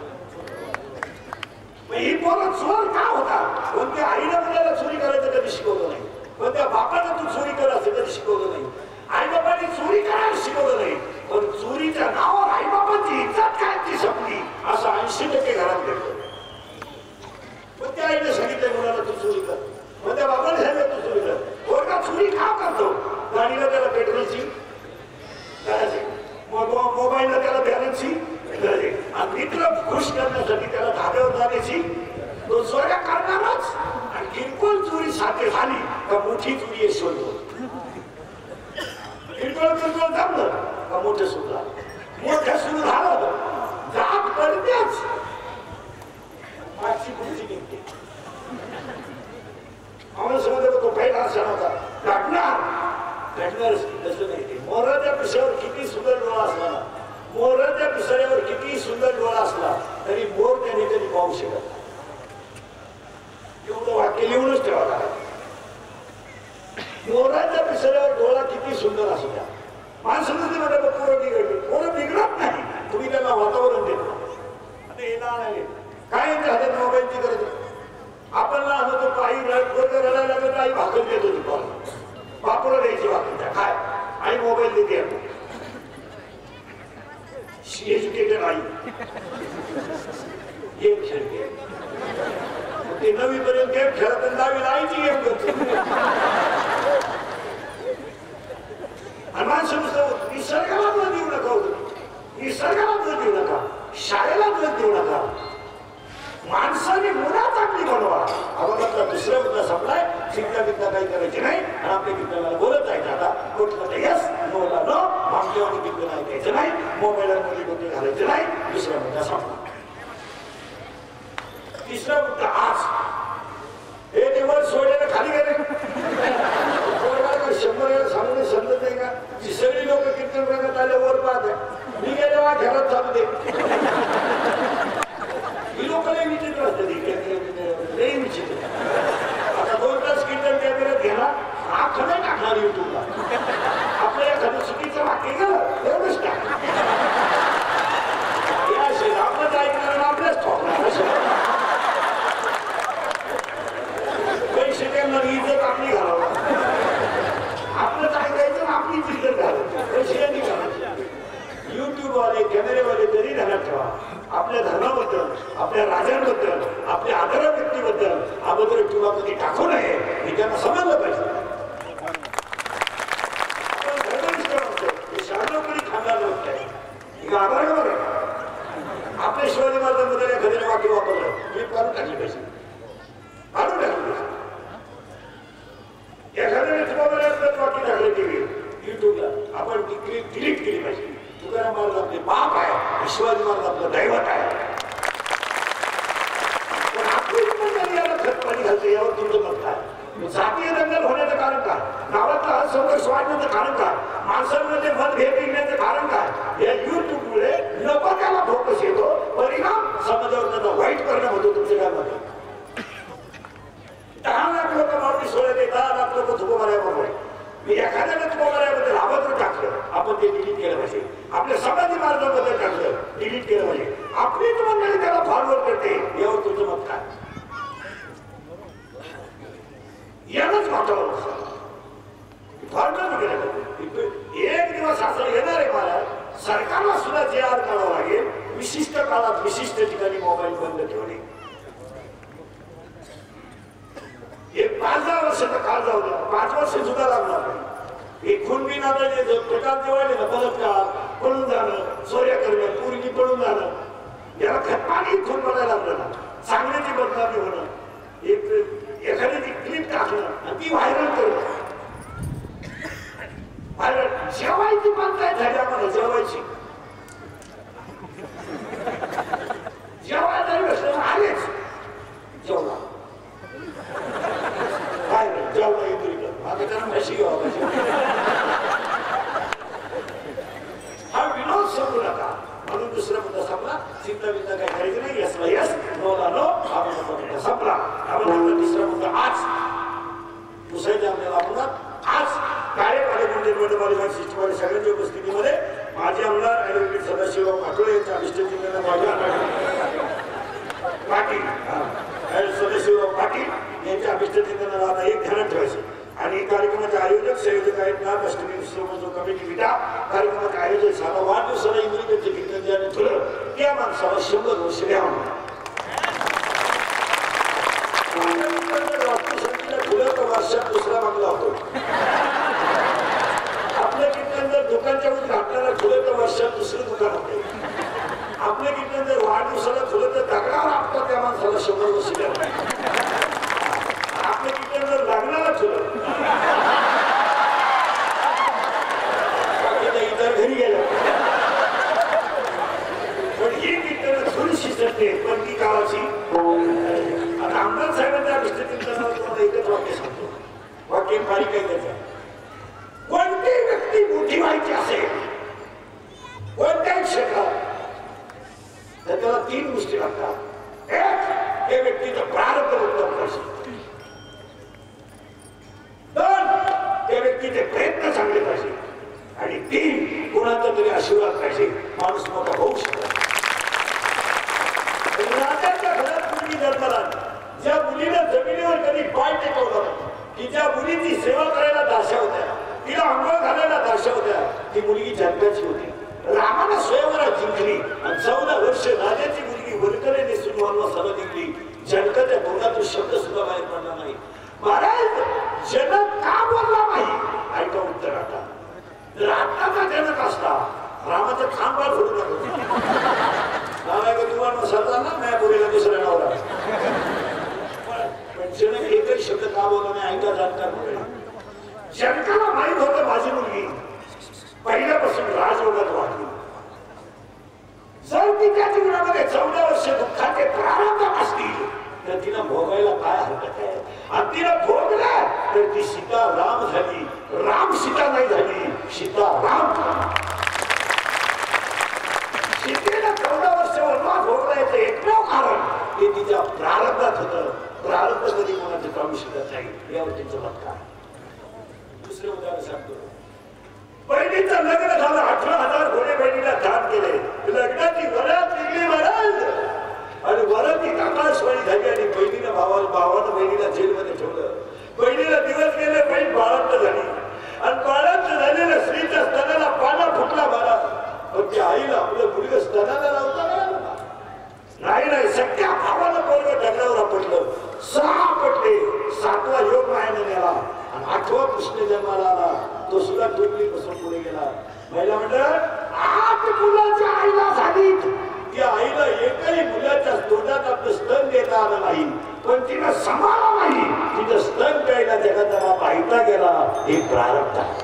ही पोरं चोर का होता? कोणत्या आईनं मुलाला चोरी करायचं कधी शिकवलं नाही, कोणत्या बापानं तू चोरी कर असं कधी शिकवलं नाही, आई बाबांनी चोरी करायला शिकवलं नाही. पण चोरीच्या नावावर आई बाबांची इज्जत काय ती संपली असं 80% घरात घडलं. कोणत्या आईने सांगितलं मुलाला तू चोरी कर, कोणत्या बाबाने सांगितलं तू चोरी कर? पोरगा चोरी का करतो? गाडीला त्याला पेट्रोलची गरज आहे, मोबाईलला त्याला बॅलन्सची गरज आहे आणि मित्र खुश करण्यासाठी त्याला धाब्यावर जाण्याची तो चोऱ्या करणारच. आणि किरकोळ चोरी साध्य झाली का मोठी चोरी आहे शोधतो. किरकोळ जमलं का मोठं सुरू झालं, मोठं सुरू झालं जात पडतेच मागची पुढची निघते. आम्हाला समजलं तो पहिला असा नव्हता घडणारच तसं नाही. ते मोराच्या पिसावर किती सुंदर डोळा असला ना, मोराच्या पिसाऱ्यावर किती सुंदर डोळा असला तरी मोर त्याने कधी पाहू शकत नाही. एवढं वाक्य लिहूनच ठेवा लागलं. मोराच्या पिसाऱ्यावर डोळा किती सुंदर असू द्या. माणसं म्हणतात पोरं बिघडली, पोरं बिघडत नाही, तुम्ही त्यांना वातावरण देतो. आता हे नाही काय यांच्या हातात मोबाईलची गरज आहे. आपण लहान होतो, आई वर्ग रडायला लागलं तर आई भाकर देत होती, बापूला द्यायची भाकर काय आई मोबाईल देते. एज्युकेटेड आई गेम खेळते, ते 9वी पर्यंत गेम खेळत 10वीला आईची गेम करते. आणि माणसं नुसतं निसर्गाला दोष देऊ नका, निसर्गाला दोष देऊ नका, शाळेला दोष देऊ नका. माणसाने मुलं चांगली बनवा. आम्हाला दुसऱ्या मुद्दा संपलाय. चिंता बिंता काही करायची नाही आणि आपल्या मित्राला बोलत जायचं. आता कुठलं यस नोला नो, मागच्यावर किती ऐकायचं नाही, मोबाईलवर मुली कुठे घालायचं नाही. दुसरा मुद्दा संपला. तिसरा मुद्दा आज हे निवड सोडलेलं खाली गेले. 100 वेळा सांगून समजत नाही का? ती सगळी लोक कीर्तन करण्यात आले वर पाहत आहे. मी गेले वा घरात चालू दे. ही लोक लई विचित्र असतात, लई विचित्र. आता 2 तास कीर्तन कॅमेऱ्यात घेणार, आख नाही टाकणार युट्यूबला. आपल्या एखादं चुकीचं वाक्य गेलं एवढंच टाक. आपलंच ऐकणार आपल्याच ठोकणार. पद्धतीबद्दल अभद्र किंवा कधी टाकू नये हे त्यांना समजलं पाहिजे. आपण धर्मनिष्ठ म्हणतो हे शाळेकडे खाणार नव्हतं आभार बघा. आपल्या शिवाजी महाराजांबद्दल एखाद्याने वाक्य वापरलं मी काढून टाकली पाहिजे, काढून टाकली पाहिजे. एखाद्याने तुकाराम वाक्य टाकले टीव्ही युट्यूबला आपण ती क्लिप डिलीट केली पाहिजे. तुकाराम महाराज आपले बाप आहे, शिवाजी महाराज आपलं दैवत आहे. पण आपली मंडळी याला खतपाणी घालते यावर तुमचं मत काय? जातीय दंगल होण्याचं कारण काय? गावातला असंघर्ष वाढण्याचं कारण काय? माणसांमध्ये मतभेद निघण्याचं कारण काय? या युट्यूबमुळे नको त्याला फोकस येतो, परिणाम समाजावर त्याचा वाईट परिणाम होतो. तुमच्या गावामध्ये 10 लाख लोक मारुती सोडत येतात, 10 लाख लोक तुकोबाऱ्याबरोबर मी एखाद्याने तुकोबाऱ्याबद्दल अभद्र टाकलं आपण ते डिलीट केलं पाहिजे. आपल्या संभाजी महाराजांबद्दल टाकलं डिलीट केलं पाहिजे. आपलीच मंडळी त्याला फॉरवर्ड करते यावर तुमचं मत काय? यालाच वातावरण एक दिवस असं येणार आहे महाराज, सरकारला सुद्धा जे आर काढावं लागेल. विशिष्ट काळात विशिष्ट ठिकाणी मोबाईल बंद ठेवणे. एक 5-10 वर्षाचा काळ जाऊ द्या, 5 वर्ष सुद्धा लागणार नाही. एक खून बिन आता जे प्रकार जे वाढले ना, बलात्कार, पळून जाणं, चोऱ्या करणं, पोरगी पळून जाणं, याला खतपाणी खून पडायला लागलं ना, चांगल्याची बदनामी होणं, एखाद्याची क्लिप टाकणं आणि ती व्हायरल करणं. जेवायची पंचायत झाली आम्हाला, जेवायची जेवायला आलेच जेवला काय जेवला येतो आता त्यांना म्हशी घ्यावा. हा विनोद संपू नका म्हणून दुसरा मुद्दा संपला. चिंता बिंता काय करायचं नाही. यस यस, नो ला नो, हा मुद्दा संपला. आपण तिसरा मुद्दा आज दुसऱ्याच्या आपल्याला आपण आज कार्यपालिका सगळ्यांच्या उपस्थितीमध्ये माजी आमदार ऍडव्होकेट सदाशिवराव पाटोळे यांच्या अभिष्टचिंतन पाटील सदाशिवराव पाटील यांच्या अभिष्टचिंतनाला आता एक ध्यानात ठेवायचं. आणि कार्यक्रमाचे आयोजक संयोजक आहेत ना जो कमिटी विटा कार्यक्रमाचे आयोजक साधा वाढदिवसाला इंग्रजीचे कीर्तन ज्याने ठेवलं त्या माणसाला 100 वर्ष द्यावं. वर्षात दुसरा मागला होतो. आपलं कीर्तन जर दुकानच्या मध्ये घातल्याला ठुलं तर वर्षात दुसरं दुकान होते. आपलं कीर्तन जर वाढदिवसाला ठुलं तर दगडावर आपलं त्या माणसाला 100 वर्ष द्यावं. आपलं कीर्तन जर लग्नाला ठुलं इतर घरी गेलं. पण ही कीर्तन थोडीशी सत्य पण ती काळाची. आता आमदार साहेबांच्या अभिष्टचिंतनावर तुम्हाला एकच वाक्य सांगतो. वाक्य फारी काही त्याचं. कोणती व्यक्ती मोठी व्हायची असेल कोणत्याही क्षेत्रात तर त्याला 3 गोष्टी लागतात. एक, त्या व्यक्तीचं प्रारब्ध उत्तम पाहिजे. 2, त्या व्यक्तीचे प्रयत्न चांगले पाहिजे. आणि 3, कोणाचा तरी आशीर्वाद पाहिजे. माणूस मोठा होऊ शकतो. राजाच्या घरात मुलगी जन्माला ज्या मुलीनं जमिनीवर कधी पाय टेकवला की ज्या मुलीची सेवा करायला दाशा होत्या, तिला अंघोळ घालायला दाशा होत्या, ती मुलगी जनकाची होती. रामानं स्वयंवरात जिंकली आणि 14 वर्ष राजाची मुलगी वरकलेने सुनवानवा सभा जिंकली. जनकाच्या तोंडातून शब्द सुद्धा बाहेर पडला नाही. महाराज जनक का बोलला नाही? ऐका उत्तर. आता जर आत्ताचा जनक असता रामाचं खांबार फोडून सरदारना नाही बोलेला दुसऱ्या नावाला. पण जनक एकही शब्द का बोलला नाही? ऐका जाणकार बोलले. जनकाला माहीत होतं माझी मुलगी पहिल्यापासून राजयोगात वाढली. जर तिच्या जीवनामध्ये 14 वर्ष दुःखाचे प्रारंभ असतील तर तिला भोगायला काय हरकत आहे? आणि तिला भोगला तर ती सीता राम झाली. राम सीता नाही झाली, सीता राम. सीतेला 14 वर्ष वनवास भोगण्याचं एकमेव कारण ते तिच्या प्रारब्धात होतं. प्रारब्ध कधी कोणाचं काढू शकत नाही. यावर त्यांचं मत काय? दुसरे उदाहरण सांगतो. बहिणीचं लग्न झालं, 18,000 घोडे बहिणीला दान केले. लग्नाची वरात निघली महाराज आणि वरातीत आकाशवाणी झाली आणि बहिणीला भावानं बहिणीला जेलमध्ये ठेवलं. बहिणीला दिवस गेले, बहीण बाळंत झाली आणि बाळंत झालेल्या स्त्रीच्या स्तनाला पाना फुटला महाराज. पण त्या आईला आपलं मुलगा स्तनाला लावता नाही. सगळ्या भावानं पोरगं दगडावर आपटलं. आणि 8वा कृष्ण जन्माला आला तो सुद्धा टोपली बसून पुढे गेला. महिला म्हणतात 8 मुलाच्या आईला झाली, त्या आईला एकही मुलाच्या तोंडात आपलं स्तन देता आलं नाही, पण तिनं सांभाळला नाही. तिनं स्तन प्यायला जगाचा पाहिता गेला. हे प्रारब्ध आहे.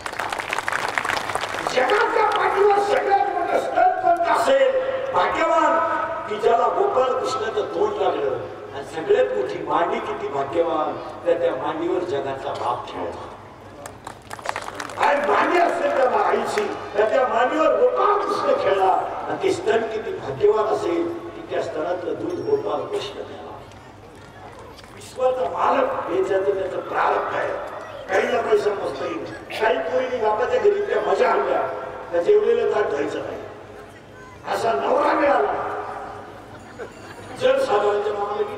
जगाच्या पाठीवर सगळ्यात मोठं स्तन कोणतं असेल? भाग्यवान की ज्याला गोपाळ कृष्णाचं तोंड लागलं. आणि सगळ्यात मोठी मांडी किती भाग्यवान, तर त्या मांडीवर जगाचा बाप खेळला. आणि मांडी असेल त्या आईची, तर त्या मांडीवर गोपाळ कृष्ण खेळला. आणि ते स्तन किती भाग्यवान असेल की त्या स्तनातलं दूध गोपाळ कृष्ण खेळला. विश्वाचा मालक हे त्याचं प्रारब्ध आहे. काहीला पैसा मस्त येईल. काही पोरीने बापाच्या घरी त्या मजा आणल्या, त्या जेवलेलं ताट धुवायचं नाही. असा नवरा मिळाला जर साधारणच्या नावाला गेली.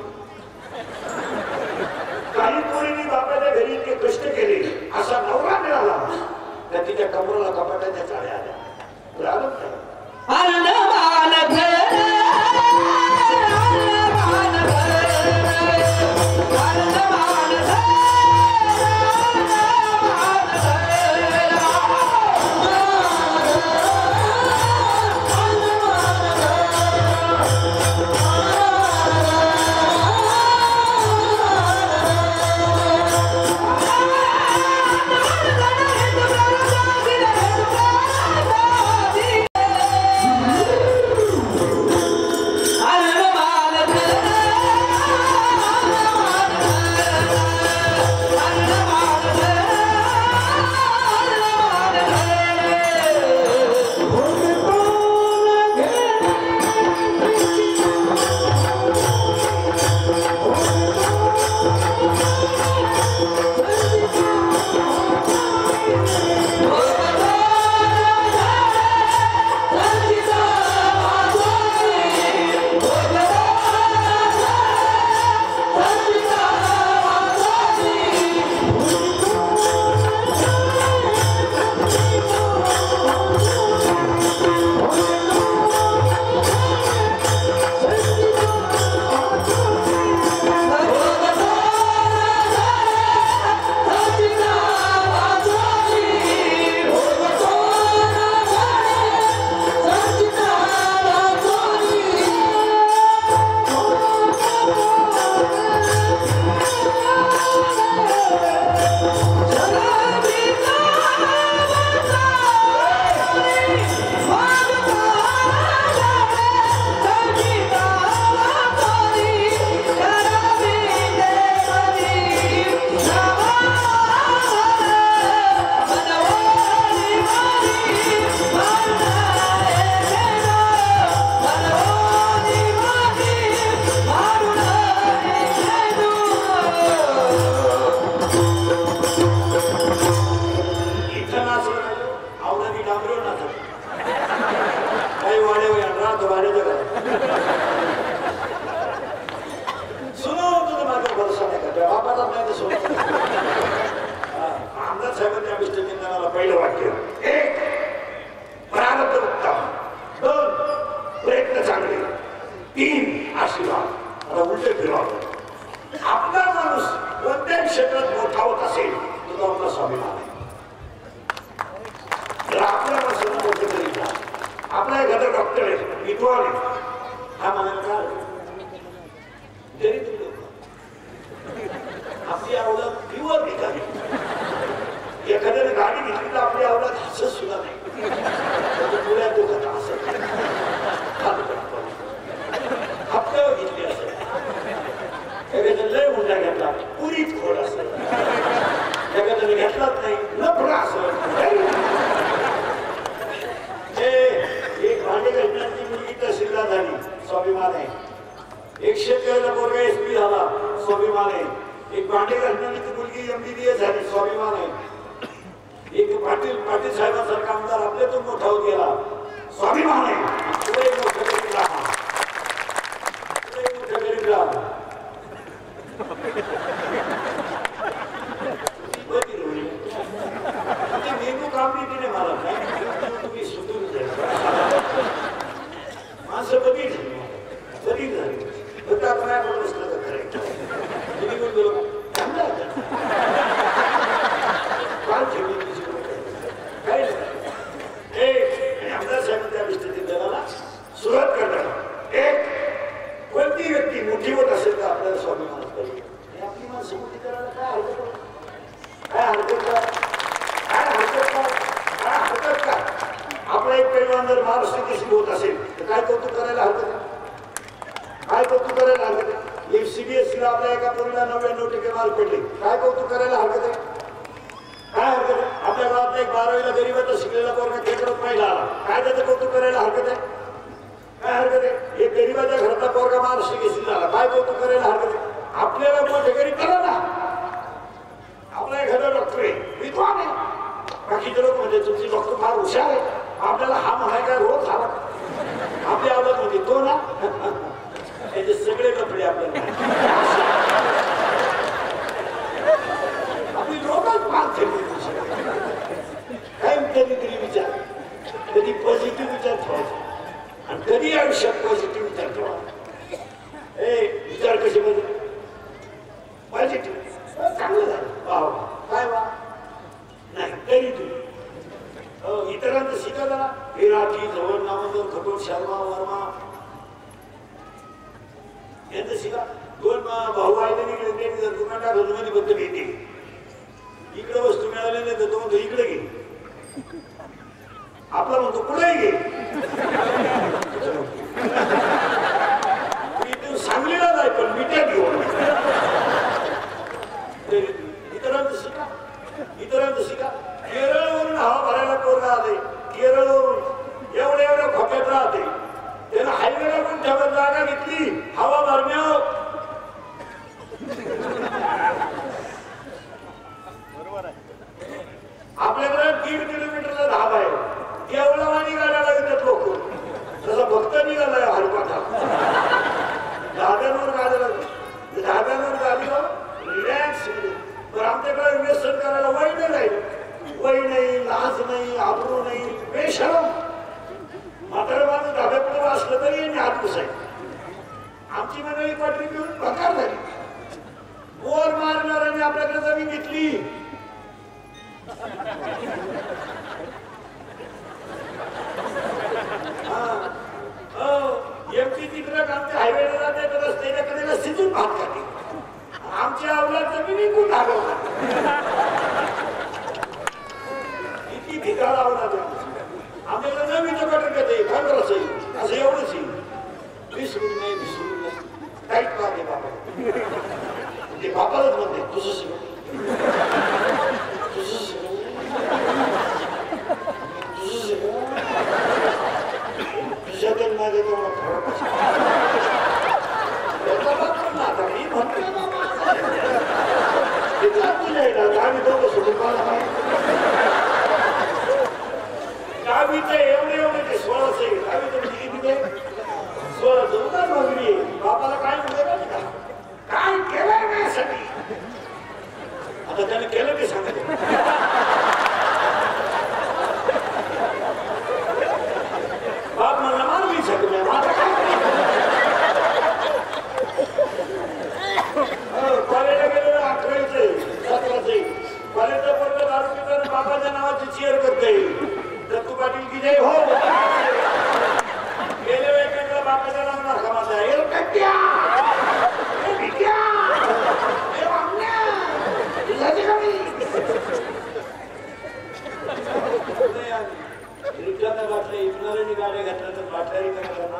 काही पोरीने बापाच्या घरी इतके कष्ट केले, असा नवरा मिळाला त्या तिच्या कमराला कपाटाच्या चाळ्या आल्या. प्रारब्ध आहे. कधी परिणाम जर महाराष्ट्र केसरी होत असेल तर काय कौतुक करायला हरकत आहे? काय कौतुक करायला हरकत आहे? सीबीएसईला आपल्या एका पोरीला 99% मार्क पडले, काय कौतुक करायला हरकत आहे? काय हरकत आहे? आपल्या गावातला एक 12वीला गरीबाचा शिकलेला पोरगा केंद्रात पहिला आला, काय त्याचं कौतुक करायला हरकत आहे? काय हरकत आहे? एक गरीबाच्या घरातला पोरगा महाराष्ट्र केसरी झाला, काय कौतुक करायला हरकत आहे? आपल्याला मोठे गरीब करा ना. आपला एखादा डॉक्टर आहे, विद्वान आहे, बाकीचे लोक म्हणजे तुमची डॉक्टर फार हुशार आहे, आपल्याला हा म्हणाय काय रोज झाला आपल्या आवडत म्हणजे तो ना. त्याचे सगळे कपडे आपल्याला आपली लोकच फार ठेवली. कधीतरी विचार, कधी पॉझिटिव्ह विचार ठेवायचा आणि कधी आयुष्यात पॉझिटिव्ह विचार ठेवायचा. विचार कसे बदल पॉझिटिव्ह चांगलं झालं, वा काय वा नाही तरी तू इतरांचं शिका जरा. विराठी जवळ नामंदर खटोल शर्मा वर्मा यांचं शिका. 2 भाऊ आले निघले, जर दुकानदार रजमध्ये बद्द घेते, इकडे वस्तू मिळाली नाही तर तो म्हणतो इकडे घे, आपला म्हणतो पुढे घे. तू सांगलीला जाय पण मिठ्यात घेऊन. इतरांचं शिका, इतरांचं शिका. केरळवरून हवा भरायला पोरगा आले, केरळवरून एवढ्या खोक्यात राहते, त्यानं हायवेला पण ठेवत जागा घेतली हवा भरण्यावर. आपल्याकडे 1.5 किलोमीटरचा धाब आहे, केवळवाणी गाड्याला येतात लोक, तसा भक्त निघालाय हरपाठा. धाब्यांवर गाड्याला, धाब्यांवर गाडीला रिलॅक्स. तर आमच्याकडे व्यसन करायला वय नाही राहील, वय नाही, लाज नाही, आबरू नाही, बेशरम. म्हातारा माणूस धाब्यापुढे असलं तरी यांनी हात पुसायचे. आमची मंडळी पाटली पिऊन प्रकार झाली. बोर मारणाऱ्याने आपल्याकडे जमीन घेतली. एमपी तिकडे आमच्या हायवेला जाते तर रस्त्याच्या कडेला सिजून भात खाते. आमच्या अवलाद जमीन विकून घालवतात. किती भिकार आवडत आमच्याकडे नवीन कटक येते 1500 असं एवढंच येईल. 20 रुपये नाही, 20 रुपये नाही, काहीच मागे बाबा. ते बापालाच म्हणते तुझं शिकव, तुझं शिकव, तुझं शिकव. तुझ्याकडे माझ्या तेवढा फरक मी म्हणतो आम्ही दोघं सोडून मला दहावीचं एवढे ते 16चं आहे. दहावीचं किती तिथे 16चं उगाच मागणी. बापाला काय म्हणते का काय केलंय माझ्यासाठी, आता त्याने केलं ते सांगते. बाप म्हणला मानवी शकत नाही, माझा काय कॉलेजला गेलो 11वीचं 17चं कॉलेजचं पडलं दारू पिताना बापाच्या नावाची चेअर करते. दत्तू पाटील की जय हो. गेल्या वेळेला बापाच्या नावाला समाज आहे रिक्षाने बाटल्या इकणाऱ्यांनी गाड्या घातल्या तर बाटल्याही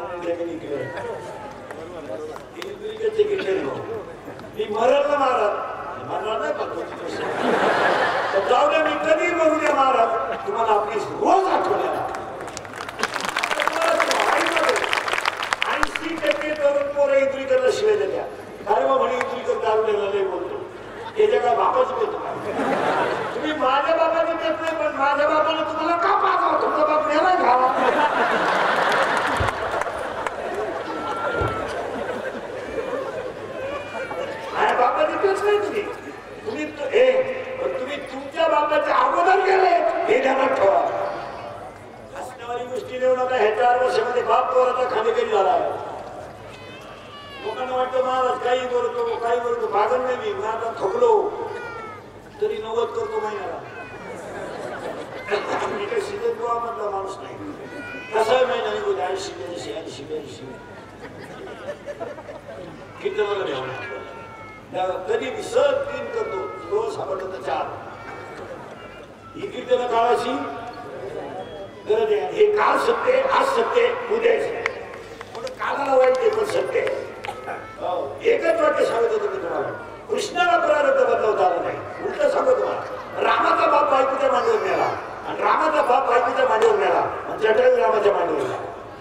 मी मरल ना महाराज, म्हणणार नाही पण जाऊ द्या, मी कधी मरू द्या महाराज, तुम्हाला आपली रोज आठवण्याला. 80% तरुण पोरं इतरीकडला शिवाय देत्या. काय बा म्हणे इतरीकड दारू नाही बोलतो, त्याच्या काय बापाच बोलतो. तुम्ही माझ्या बापाने देत नाही, पण माझ्या बापाने तुम्हाला का पाहावा, तुमचा बाप नेला घावा. माझ्या बापाने देत नाही तुम्ही तुमच्या बापाच्या अगोदर गेले हे ध्यानात ठेवा. हसण्यावारी गोष्टी देऊ नका. ह्या 4 वर्षामध्ये बाप पोराचा खाणेकरी झाला आहे. लोकांना वाटतं महाराज काही बोलतो भागन नाही. मी आता थकलो तरी 90 करतो महिन्याला. मी काही शिजत मधला माणूस नाही. कसा महिना निघून 80 कीर्तनाला घ्यावं. कधी सहज 3 करतो, रोज सापडलं तर 4. ही कीर्तन काळाची गरज आहे. हे काल सत्य आहे, आज सत्य आहे, उद्या पण कालाला वाईट ते पण सत्य आहे. एकच वाक्य सांगत होतो मी तुम्हाला, कृष्णाला प्रारब्ध बदलवता आलं नाही. उलट सांगतो तुम्हाला, रामाचा बाप बायकोच्या मांडीवर मिळाला आणि रामाचा बाप बायकोच्या मांडीवर मिळाला आणि जटायू रामाच्या मांडीवर मिळाला.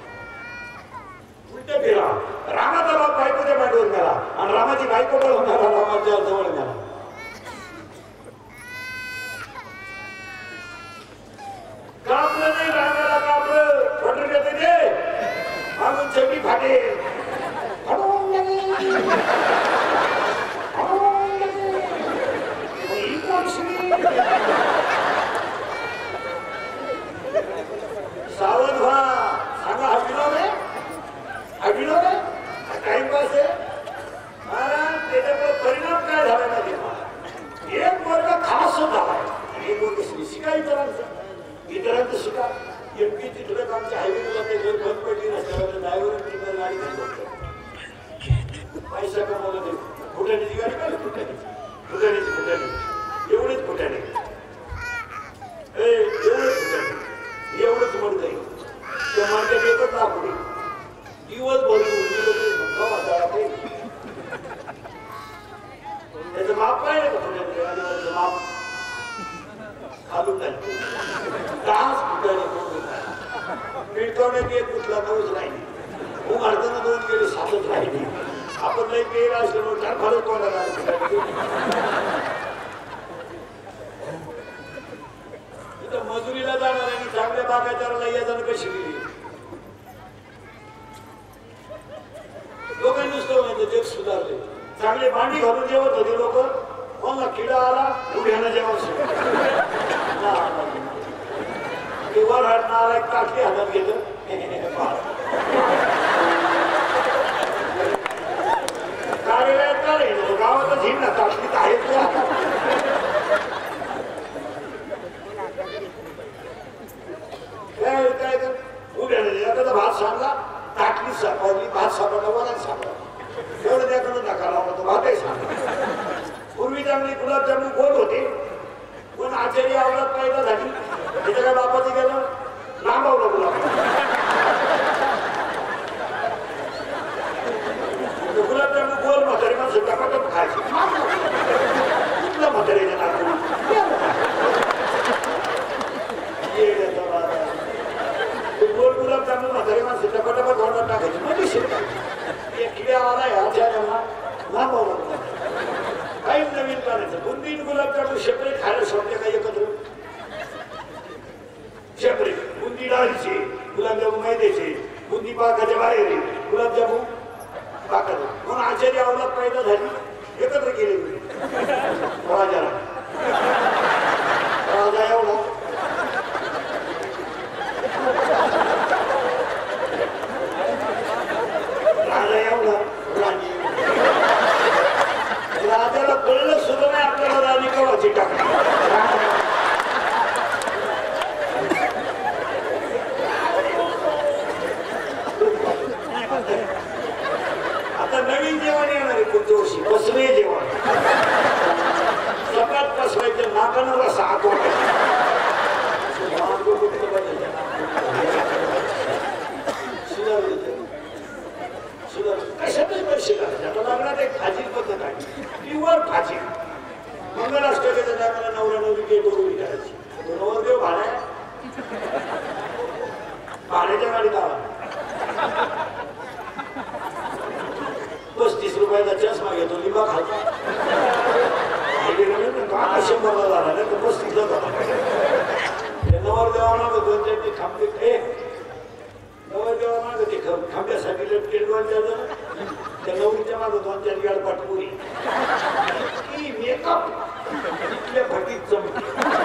उलट फिरा, रामाचा बाप बायकोच्या मांडीवर मिळाला आणि रामाची बायको पण होणारा रामाच्या जवळ मिळाला. कापलं नाही रामाला, कापलं फटून येते ते मागून चेपी फाटे सावध व्हा. सांगा हा विनोद आहे, हा विनोद आहे, टाइमपास आहे. महाराज त्याच्यामुळे परिणाम काय झाला ना तेव्हा, एक वर्ग खास झाला आणि एक वर्ग शिका इतरांचं शिका. एमपी तिथलं आमच्या हायवेला ते घर बंद पडली रस्त्यावर ड्रायव्हर टिपर गाडी घेऊन पैसा कमवला ते फुटाण्याची गाडी काय फुटाण्याची एवढेच फुटाणे एवढंच म्हणत आहे. त्या मार्केट येतच ना पुढे दिवस भरून त्याचं माप काय नाही का फुटाणे माप खालून नाही 10 फुटाणे पेटवण्यात एक कुठला 9च राहिली. खूप अडचण 2 गेले 7च राहिली. आपण नाही पेरा असल्यामुळे चार फारच कोणाला मजुरीला जाणार आणि चांगल्या बागायतदाराला या जाणं कशी गेली. लोकांनी नुसतं म्हणजे जग सुधारले. चांगले भांडी घालून जेवत होते लोक. मला किडा आला उड्यानं जेवण वर हटणार काठी हातात घेतलं. कार्यालयात का नाही गावातच हिंड ना काठीत आहेत काय कर उड्यानं एखादा भात सांगला ताटली सापडली भात सापडला वरण सापडला एवढं त्याकडून नका लावला तो भातही सांगला. पूर्वी चांगली गुलाबजामुन गोड होते पण आचार्य आवडत पाहिजे झाली त्याच्या काय बापाची गेलं लांबवलं गुलाब. गुलाबजामुन गोल म्हातारी माणसं टपाटप खायची कुठलं म्हातारीच्या नागपूर गोल गुलाबजामुन म्हातारी माणसं टपाटप घोडा टाकायची म्हणजे शिकतात. एक किड्या आलाय आचार्यांना लांबवलं काही नवीन करायचं. 2-3 गुलाबजामुन शेपरे खायला सोडले काही एकत्र शेपरे बुंदी डाळीचे गुलाबजामुन मैद्याचे बुंदी पाकाच्या बाहेर गुलाबजामुन पाकाचे म्हणून आचार्य अवलाद पैदा झाली एकत्र केले. राजाला राजा एवढा राजा एवढा राणी राजाला कळलं सुद्धा नाही आपल्याला राणी कवाची टाकली. आता नवीन जेवण येणार आहे पुढच्या वर्षी बसवे जेवण. सगळ्यात बसवायचं नाकानं रसा आत कशातच पैसे लागतात. आता लागणार एक फाजील पद्धत आहे प्युअर फाजील. मंगलाष्टकाच्या टायमाला नवरा नवरी गेट उभी करायची. नवरदेव भाड्याच्या गाडीत आला 35 रुपयाचा चष्मा घेतो लिंबा खालचा 100 झाला नाही तर 35 झाला. नवरदेवाला 2-4 खांबे नवरदेवाला ते खांब्यासाठी लटकेल त्या नवरीच्या मागं 2-4 गाड पाठपुरी मेकअप इथल्या भटीत जमते.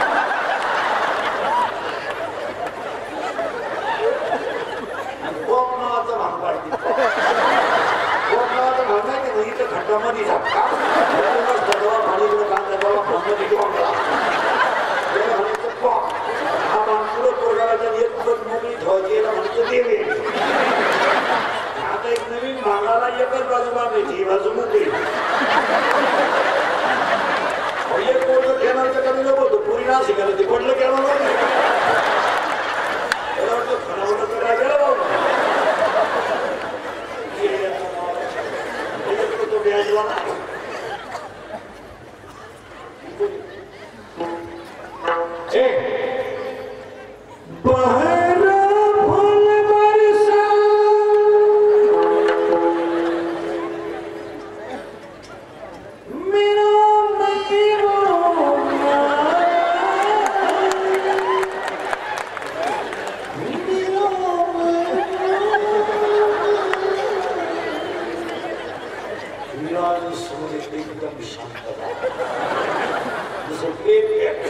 कोकणाचा भाग पाडते. कोकणाचा भाग नाही की नाही तर खड्डामध्ये झापका पाणी कांदा हा माणपुढं पोरगाच्या एक मोकळी ठेवायची म्हणतो देवे. आता एक नवीन भाग एकदम शांत जसं प्रेम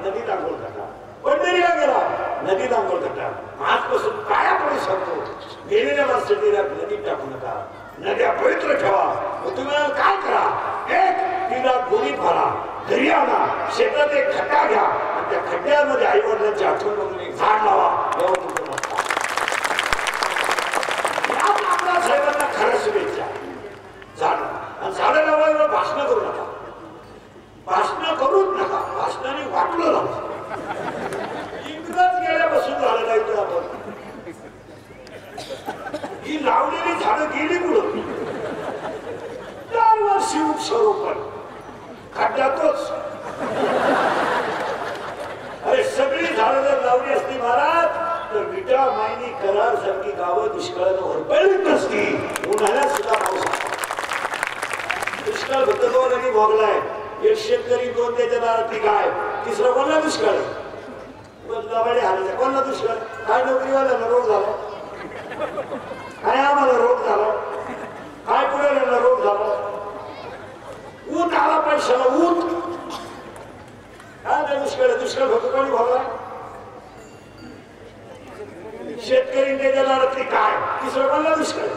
नदीत आंघोळ करतात, पंढरीला गेला नदीत आंघोळ करतात. आजपासून काया पडू शकतो गेलेल्या माणसाला नदीत टाकू नका, नद्या पवित्र ठेवा. तुम्ही काय करा, एक तिला गोडीत भरा, घरी आणा, शेतात एक खड्डा घ्या आणि त्या खड्ड्यामध्ये आई वडिलांची आठवण म्हणून एक झाड लावा. एवढं तुमचं नसतं. आपल्या साहेबांना खरं शुभेच्छा. झाड आणि झाडं लावायला भाषण करू नका, भाषण करूच नका, भाषणाने वाटलं लावलं. इंग्रज गेल्यापासून झाडं लावतो आपण. ही लावलेली झाडं गेली कुठं? दरवर्षी वृक्षारोपण खड्ड्यातच. अरे सगळी झाडं जर लावली असती महाराज तर विटा, मायनी, करार सारखी गावं दुष्काळानं होरपळलीच नसती. उन्हाळ्यात सुद्धा पाऊस दुष्काळ भक्तगौरांनी भोगलाय. एक शेतकरी, दोन त्याच्या दारातली गाय, तिसरा कोणला दुष्काळ? लावाडे हालायचा. कोणला दुष्काळ? काय नोकरीवाल्यांना रोग झाला, काय आम्हाला रोग झाला, काय पुढे रोग झाला. ऊत आला पैशाला, ऊत काय दुष्काळ? दुष्काळ फक्त कोणी भोगला? शेतकरी त्याच्या दारातली काय, तिसरं कोणला दुष्काळ?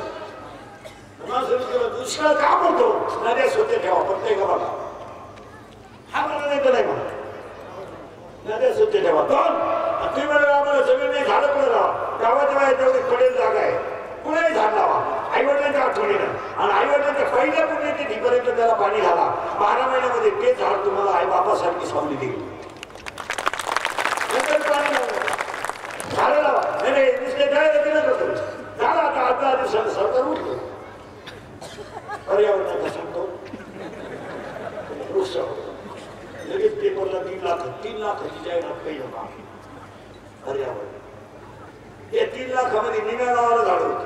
दुष्काळ का पडतो? नद्या स्वच्छ ठेवा प्रत्येक गावाला. हा मला नाही तर नाही म्हणा, नद्या स्वच्छ ठेवा. दोन, तुम्ही म्हणा आम्हाला जमीन नाही, झाडं पुढे लावा. गावाच्या बाहेर तेवढी पडेल जागा आहे, पुढेही झाड लावा आईवडिलांच्या आठवणीनं. आणि आईवडिलांच्या पहिल्या पुण्यतिथीपर्यंत त्याला पाणी घाला. 12 महिन्यामध्ये ते झाड तुम्हाला आई बापासारखी सावली देईल. पाणी लावा, झाडं लावा. नाही नुसते जायला दिलं नव्हतं झालं. आता 18 दिवसानं सरकार उठलं. पर्यावरणाचा सांगतो वृक्ष लगेच पेपरला 3 लाखाची जाहिरात काही होता. पर्यावरण या 3 लाखामध्ये निम्या गावाला झाड होत.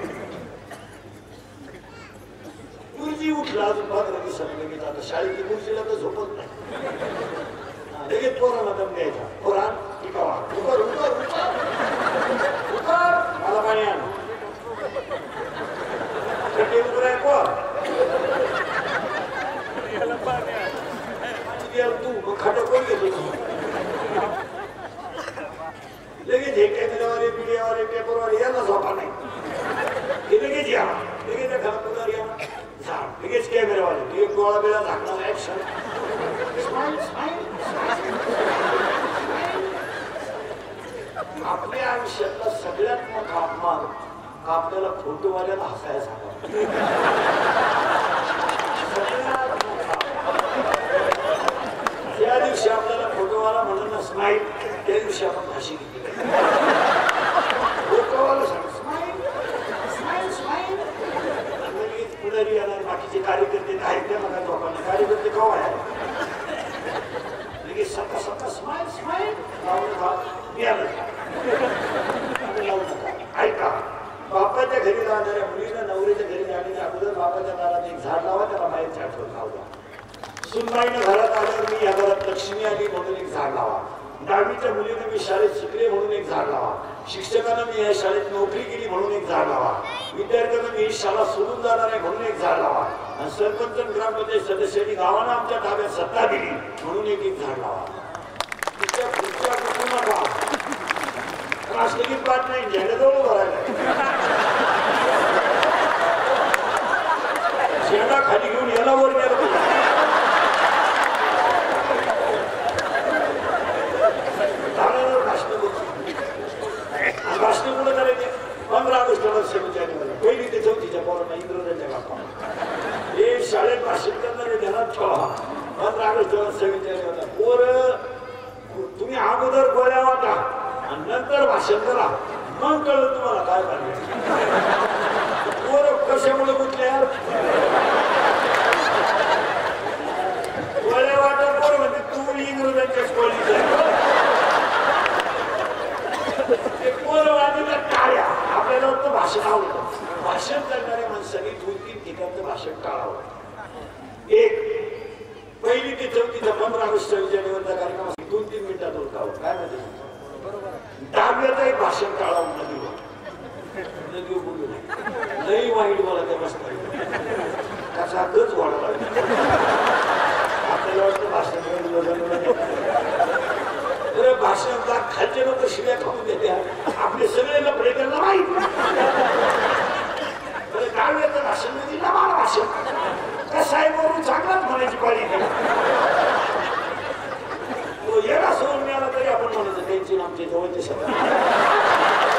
गुरुजी उठला अजून 15 दिवसांनी लगेच. आता शाळेची गुरुजीला तर झोपत नाही, लगेच पोरांना दम द्यायचा. पोरान टिकावा, उपर उपर उपर, मला पाणी आण. तू खाटं कोण घेतो? लगेच हे कॅमेरावाले, मीडियावाले, पेपरवाले यांना झोपा नाही. हे लगेच या, लगेच घरापुदार या, झाड लगेच कॅमेरावाले एक गोळा बिळा झाकणार ऍक्शन. आपल्या आयुष्यातला सगळ्यात मोठा अपमान आपल्याला फोटोवाल्याला हसायला सांगा. त्या दिवशी आपल्याला फोटोवाला म्हणून स्माईल, त्या दिवशी आपण हशी घेतली. फोटोवाला सांग स्माईल स्माईल स्माईल. पुढारी येणार, बाकीचे कार्यकर्ते आहेत त्या मला लोकांना कार्यकर्ते केव्हा आहे लगेच सका सका स्माईल स्माईल लावून ऐका. बापाच्या घरी जाणाऱ्या मुलीला नवरीच्या घरी जाण्याच्या अगोदर बापाच्या दारात एक झाड लावा, त्याला बाहेरच्या आठवण लावला. सुनबाईनं घरात आल्यावर मी या घरात लक्ष्मी आली म्हणून एक झाड लावा. 10वीच्या मुलीने मी शाळेत शिकले म्हणून एक झाड लावा. शिक्षकांना मी या शाळेत नोकरी केली म्हणून एक झाड लावा. विद्यार्थ्यांना मी ही शाळा सोडून जाणार आहे म्हणून एक झाड लावा. आणि सरपंच ग्रामपंचायत सदस्यांनी गावांना आमच्या ताब्यात सत्ता दिली म्हणून एक झाड लावा. तिच्या पुढच्या कुटुंबाला राष्ट्रगीत पाठ नाही, झेंड्याजवळ भरायला झेंडा खाली घेऊन याला वर गेला. भाषण कुठं करायचे? 15 ऑगस्टला 26 जानेवारी 1ली ते 4थीच्या पोरांना इंग्रजांच्या गावात हे शाळेत भाषण करणारे ध्यानात ठेवा. 15 ऑगस्टला 26 जानेवारी पोरं तुम्ही अगोदर गोळ्या वाटा आणि नंतर भाषण करा, मग कळलं तुम्हाला काय पाहिजे. पोरं कशामुळे गुंतल्या? गोळ्या वाटा पोरं म्हणजे तू इंग्रजांच्याच गोळी पोरं वाजवतात टाळ्या. आपल्याला वाटतं भाषण आवडतं. भाषण करणाऱ्या माणसांनी 2-3 ठिकाणचं भाषण टाळावं. एक 1ली ते 4थीचा 15 ऑगस्ट 26 जानेवारीचा कार्यक्रम 2-3 मिनिटात उरकावं. काय माहिती? 10वीचं एक भाषण टाळावं. नदीवर बोलू नये. लई वाईट मला त्या बसता त्याचा गच वाढावा. आपल्याला वाटतं भाषण खालचे लोक शिव्या खाऊन देते आपले सगळे लपडे त्यांना माहीत गाडव्याचं भाषण म्हणजे लबाड भाषण त्या साहेबांनी चांगलाच म्हणायची पाळी तो येणा सोडून मिळाला तरी आपण म्हणायचं त्यांची आमच्या जवळचे सगळं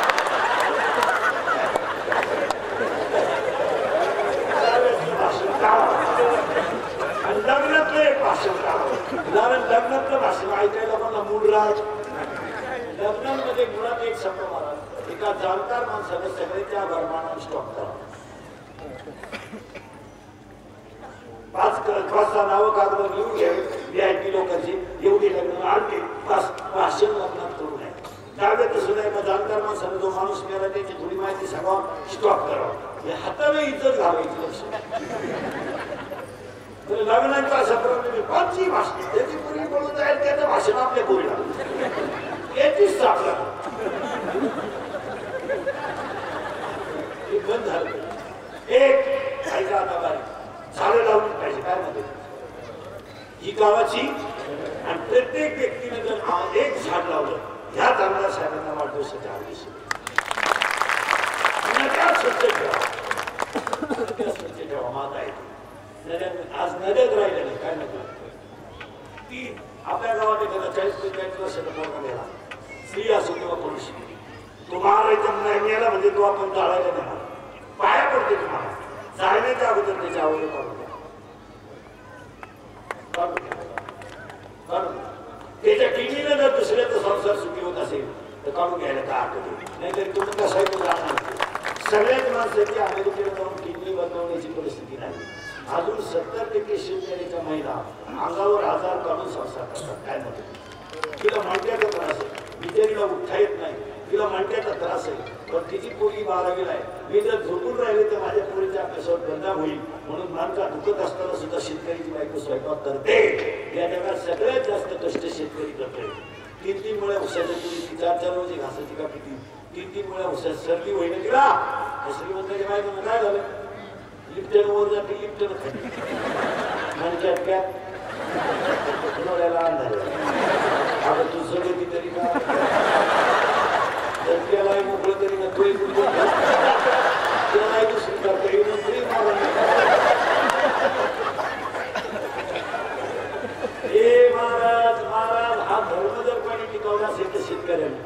लग्नातलं एक भाषण कारण लग्नातलं भाषण ऐकायला मला मूड राहत लग्नामध्ये मुळात एक शब्द मारा एका जाणकार माणसाने सगळ्याच्या भरमानाने स्टॉप करा 5 नावं कागदावर लिहून घ्या VIP लोकांची एवढी लग्न आणते भाषण लग्नात करू नये डाव्यात सुद्धा एका जाणकार माणसाने जो माणूस मेला त्याची थोडी माहिती सांगा स्टॉप करावं हाताने इज्जत घालायची लक्ष लग्नांचा अशा प्रमाणे 5 भाषण त्याची पूर्वी बोलून जाईल त्याचं भाषण आपल्या पोरीला याचीच सापडा बंद झालं एक ऐका आता बारीक झाडं लावली पाहिजे काय मध्ये ही गावाची आणि प्रत्येक व्यक्तीने जर एक झाड लावलं ह्या आमदार साहेबांना वाढदिवसाच्या आदेश स्वच्छ ठेवा स्वच्छ ठेवा माता येते आज नद्यात राहिल्या नाही काय नका ती आपल्या गावात एखादा 40-45 वर्षाचा पोरगा गेला स्त्री असो किंवा पुरुष तो मारायचा मेला म्हणजे तो आपण जाळायला नाही पाया पडते तुम्हाला जाळण्याच्या अगोदर त्याच्या आवडे काढून त्याच्या टीव्हीने जर दुसऱ्याचा संसार सुखी होत असेल तर काढून घ्यायला काय हरकत नाहीतरी तुम्ही कसं आहे तो जाणार सगळ्याच माणसाची अमेरिकेला जाऊन किडनी बदलवण्याची परिस्थिती नाही अजून 70% शेतकऱ्याच्या महिला अंगावर आजार काढून संसार करतात काय म्हणते तिला मणक्याचा त्रास आहे बिचारीला उठता येत नाही तिला मणक्याचा त्रास आहे पण तिची पोरगी 12वीला आहे मी जर झोपून राहिले तर माझ्या पोरीच्या अभ्यासावर बदनाम होईल म्हणून मणका दुखत असताना सुद्धा शेतकऱ्याची बायको स्वयंपाक करते या जगात सगळ्यात जास्त कष्ट शेतकरी करते 3 मुळे उसाच्या तुरी 4 रोजी घासाची का पिती 3 मुळे उसात सर्दी होईल तिला श्रीमंताच्या बायकोनं काय झालं लिफ्टन वर जाते लिफ्टन खाली मणक्यात काय डोळ्याला अंधार अगं तू जगती तरी का जर त्यालाही मोकळं तरी ना तोही त्यालाही दुसरी करता येऊन तरी हे महाराज हा धर्म जर कोणी टिकवला असेल तर शेतकऱ्यांनी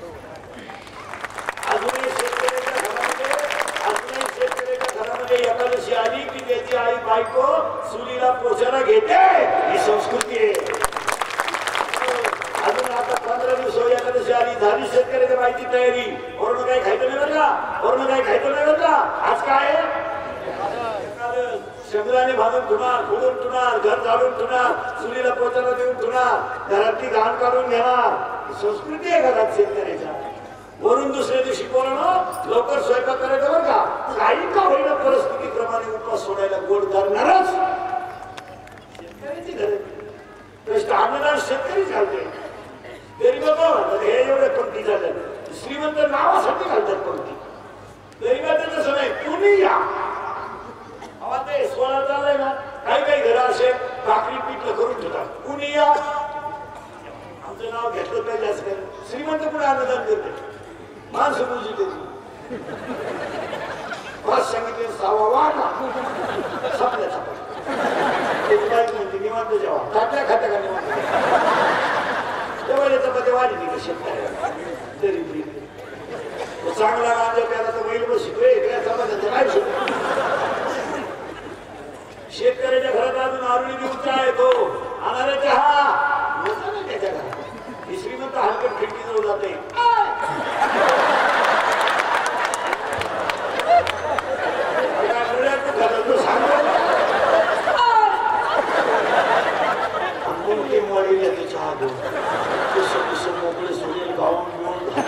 अजूनही शेतकऱ्याच्या घरामध्ये एकादशी आली की त्याची आई बायको चुलीला पोचायला घेते ही संस्कृती आहे अजून आता 15 दिवस एकादशी आली झाली शेतकऱ्याच्या माहिती तयारी वरून काही खायचं नाही बरं का वरून काही खायचं नाही बरं का आज काय शंकराने भाजून ठुणार फोडून ठुणार घर झाडून ठुणार चुलीला पोचायला देऊन ठुणार घरातली घाण काढून घेणार संस्कृती आहे घरात शेतकऱ्याच्या वरून दुसऱ्या दिवशी पोरानं लवकर स्वयंपाक करायचा बरं का काही का होईना परिस्थितीप्रमाणे उपवास सोडायला गोड करणारच शेतकऱ्याची घर कष्ट अन्नदान शेतकरी घालते तरी बघा हे एवढे पंक्ती झाल्या श्रीमंत नावासाठी घालतात पंक्ती तरी बघा तसं नाही तुम्ही या ते 16 चाललंय ना काही घर असे भाकरी पीठ करून ठेवतात कुणी या आमचं नाव घेतलं पाहिजे असं काय श्रीमंत पुढे अन्नदान करते माणसं बुजी देते सांगितले 6वा वाटा संपल्या म्हणते निवांत जेव्हा टाकल्या खात्या का निवांत तेव्हा चपाती वाढली का शेतकऱ्याला तरी चांगला गांजा प्याला तर बैल बसतोय त्या चपात्याचं काय शेतकऱ्याच्या घरात अजून आरुणी दिवसा येतो आणणाऱ्या चहा होता ना त्याच्या घरात ही श्रीमंत हलकट खिडकी जवळ जाते चहा घेऊन मोकळे सोडेल गाऊन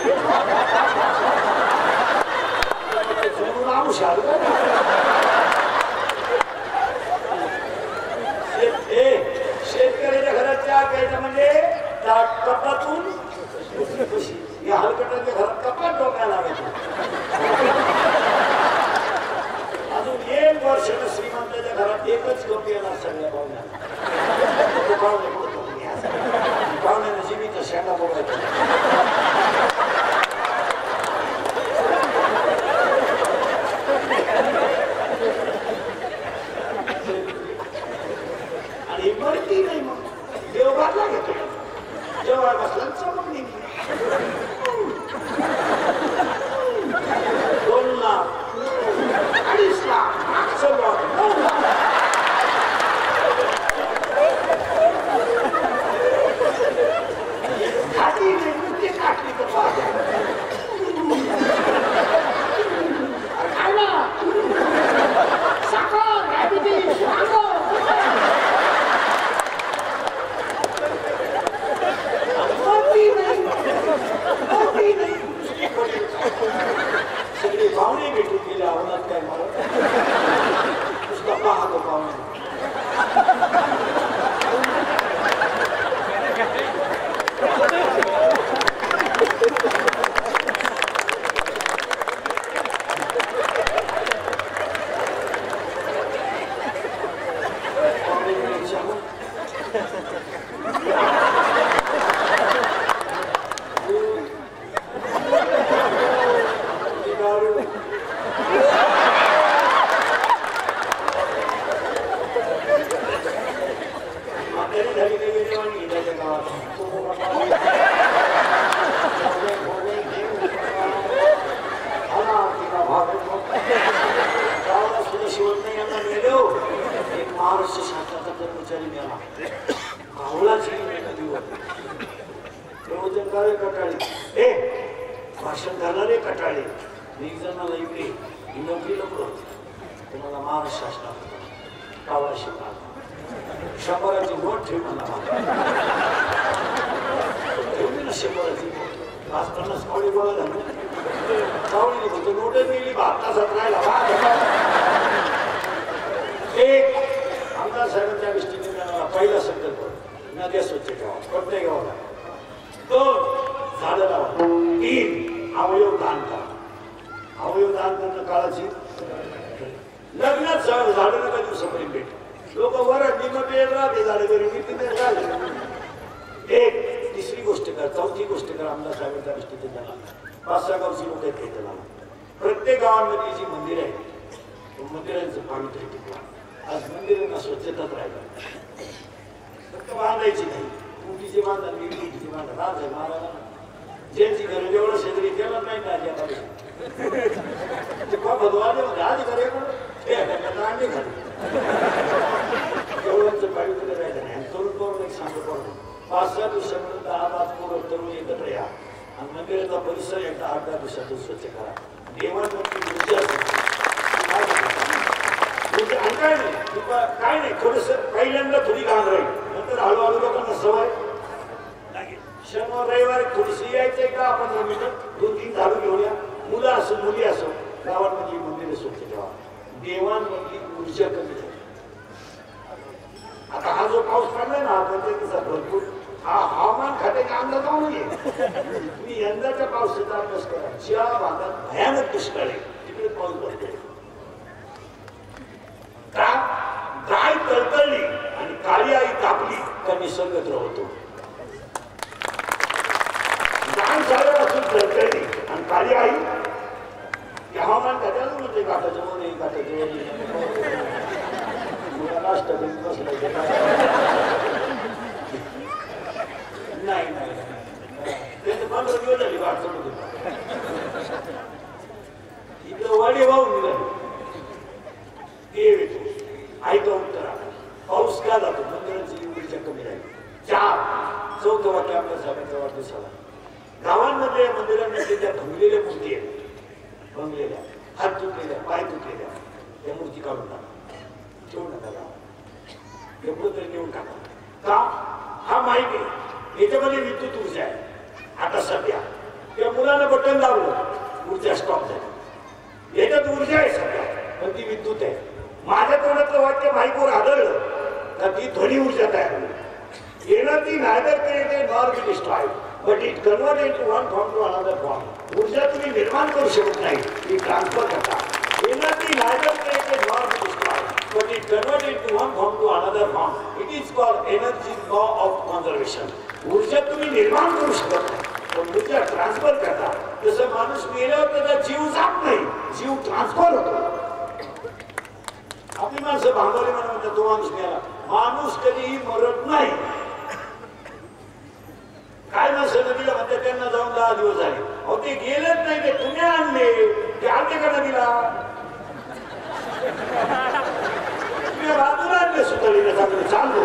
शेतकऱ्याच्या घरात चहा प्यायचा म्हणजे कपातून या हलकटाच्या घरात कपात डोक्याला लागायचं अजून 1 वर्ष श्रीमंताच्या घरात एकच कप येणार सगळ्या पाहुण्याला पाहुण्याने जीवीचा शेंडा बोलायचा येते जेव्हा बसला चमक निघली 2 लाख 2.5 लाख मागचं लॉट 9 लाख खाती नाही ते काटली तर पाहते खायला साखर डायबिटीज सगळे पाहुणे भेटून गेले आवडत काय मला नुसता पाहतो पाहुणे महाराष्ट्र शासनाचा कर्मचारी मिळाला प्रवचन करे कटाळे भाषण करणारे कटाळे एक जणाला इकडे नोकरी नको तुम्हाला महाराष्ट्र शासनात कावळा शिकणार 100ची नोट ठेव मला ठेवली ना 100ची नोट आज 50 कावळी गोळा झाली कावळी बोलतो नोट मिळली 12 तासात राहिला एक आमदार साहेबांच्या दृष्टीने मला पहिला संकल्प नद्या स्वच्छ ठेवा कोणत्या गावाला 2 झाडं लावा 3 अवयव दान करा अवयव दान करणं काळाची लग्नात झाडं नका दिवसापर्यंत भेट लोक वरच निमट राहते झाडं घरी मी तिथे झाले एक तिसरी गोष्ट कर चौथी गोष्ट कर आमदार साहेबांच्या दृष्टीने त्याला 5-6 गावची लोक आहेत त्याला प्रत्येक गावांमध्ये जी मंदिर आहे मंदिरांचं पावित्र्य टिकवा आज मंदिरांना स्वच्छताच राहिला फक्त बांधायची नाही कुटीची बांधा कुटीची बांधा राज आहे महाराजा ज्यांची घर जेवढं शेतकरी त्याला नाही भगवान आज करे अंडे घाल एवढ्यांचं पावित्र्य राहिलं नाही तरुण करून एक सांगतो 5-6 दिवसापर्यंत 10 पोरं तरुण एकत्र या आणि मंदिराचा परिसर एकदा 8-10 दिवसातून स्वच्छ करा देवांवरती काय नाही थोडस पहिल्यांदा थोडी घाण राहील नंतर हळूहळू लोकांना सवय लागेल शनिवार रविवार थोडीशी यायचंय का आपण 2-3 झाडू घेऊन या मुलं असो मुली असो गावांमध्ये मंदिर स्वच्छ ठेवा देवांमधली ऊर्जा कमी झाली आता हा जो पाऊस पडलाय ना पंचायतीचा भरपूर हा हवामान खात्याचा अंदाज नाहीये तुम्ही यंदाच्या पावसाचा अभ्यास करा ज्या भागात भयानक दुष्काळ आहे तिकडे पाऊस पडतोय गाय तळतळली आणि काळी आई तापली का निसर्ग द्रवतो गाय झाल्यापासून तळतळली आणि काळी आई हवामान खात्याला म्हणजे काटाच्या मध्ये काटाच्या नाश्ता करून बसला नाही त्याचं 15 दिवस झाली वाट चढत इकडं वाडे वाहून निघाली ऐका उत्तर पाऊस का जातो मंदिरांची ऊर्जा कमी राहील 4 वाक्य आपल्या साहेबांचा वाढदिवसाला गावांमध्ये मंदिरांमध्ये त्या भंगलेल्या मूर्ती आहेत भंगलेल्या हात तुटलेल्या पाय तुटलेल्या त्या मूर्ती काढून टाका ठेवू नका गावात एवढं तरी नेऊन टाका का हा माहिती आहे याच्यामध्ये विद्युत ऊर्जा आहे आता सध्या त्या मुलानं बटन दाबलं ऊर्जा स्टॉप झाली याच्यात ऊर्जा आहे सध्या पण ती विद्युत आहे माझ्या तोंडातलं वाक्य बाईकवर आढळलं तर ती ध्वनी ऊर्जा तयार होईल energy neither created nor be destroyed but it converted to one form to another form ऊर्जा तुम्ही निर्माण करू शकत नाही ती ट्रान्सफर करता energy neither created nor be destroyed but it converted to one form to another form it is called energy law of conservation ऊर्जा तुम्ही निर्माण करू शकत नाही पण ऊर्जा ट्रान्सफर करता जसं माणूस मेल्यावर त्याचा जीव जात नाही जीव ट्रान्सफर होतो आपली माणसं भांडवली म्हणून तो माणूस मिळाला माणूस कधीही मरत नाही त्यांना जाऊन 10 दिवस झाले. अहो ते गेलेच नाही, ते तुम्ही आणले, ते आणले का नदीला? तुम्ही बाजूला आणले सुतळीला, चांगलं चाललो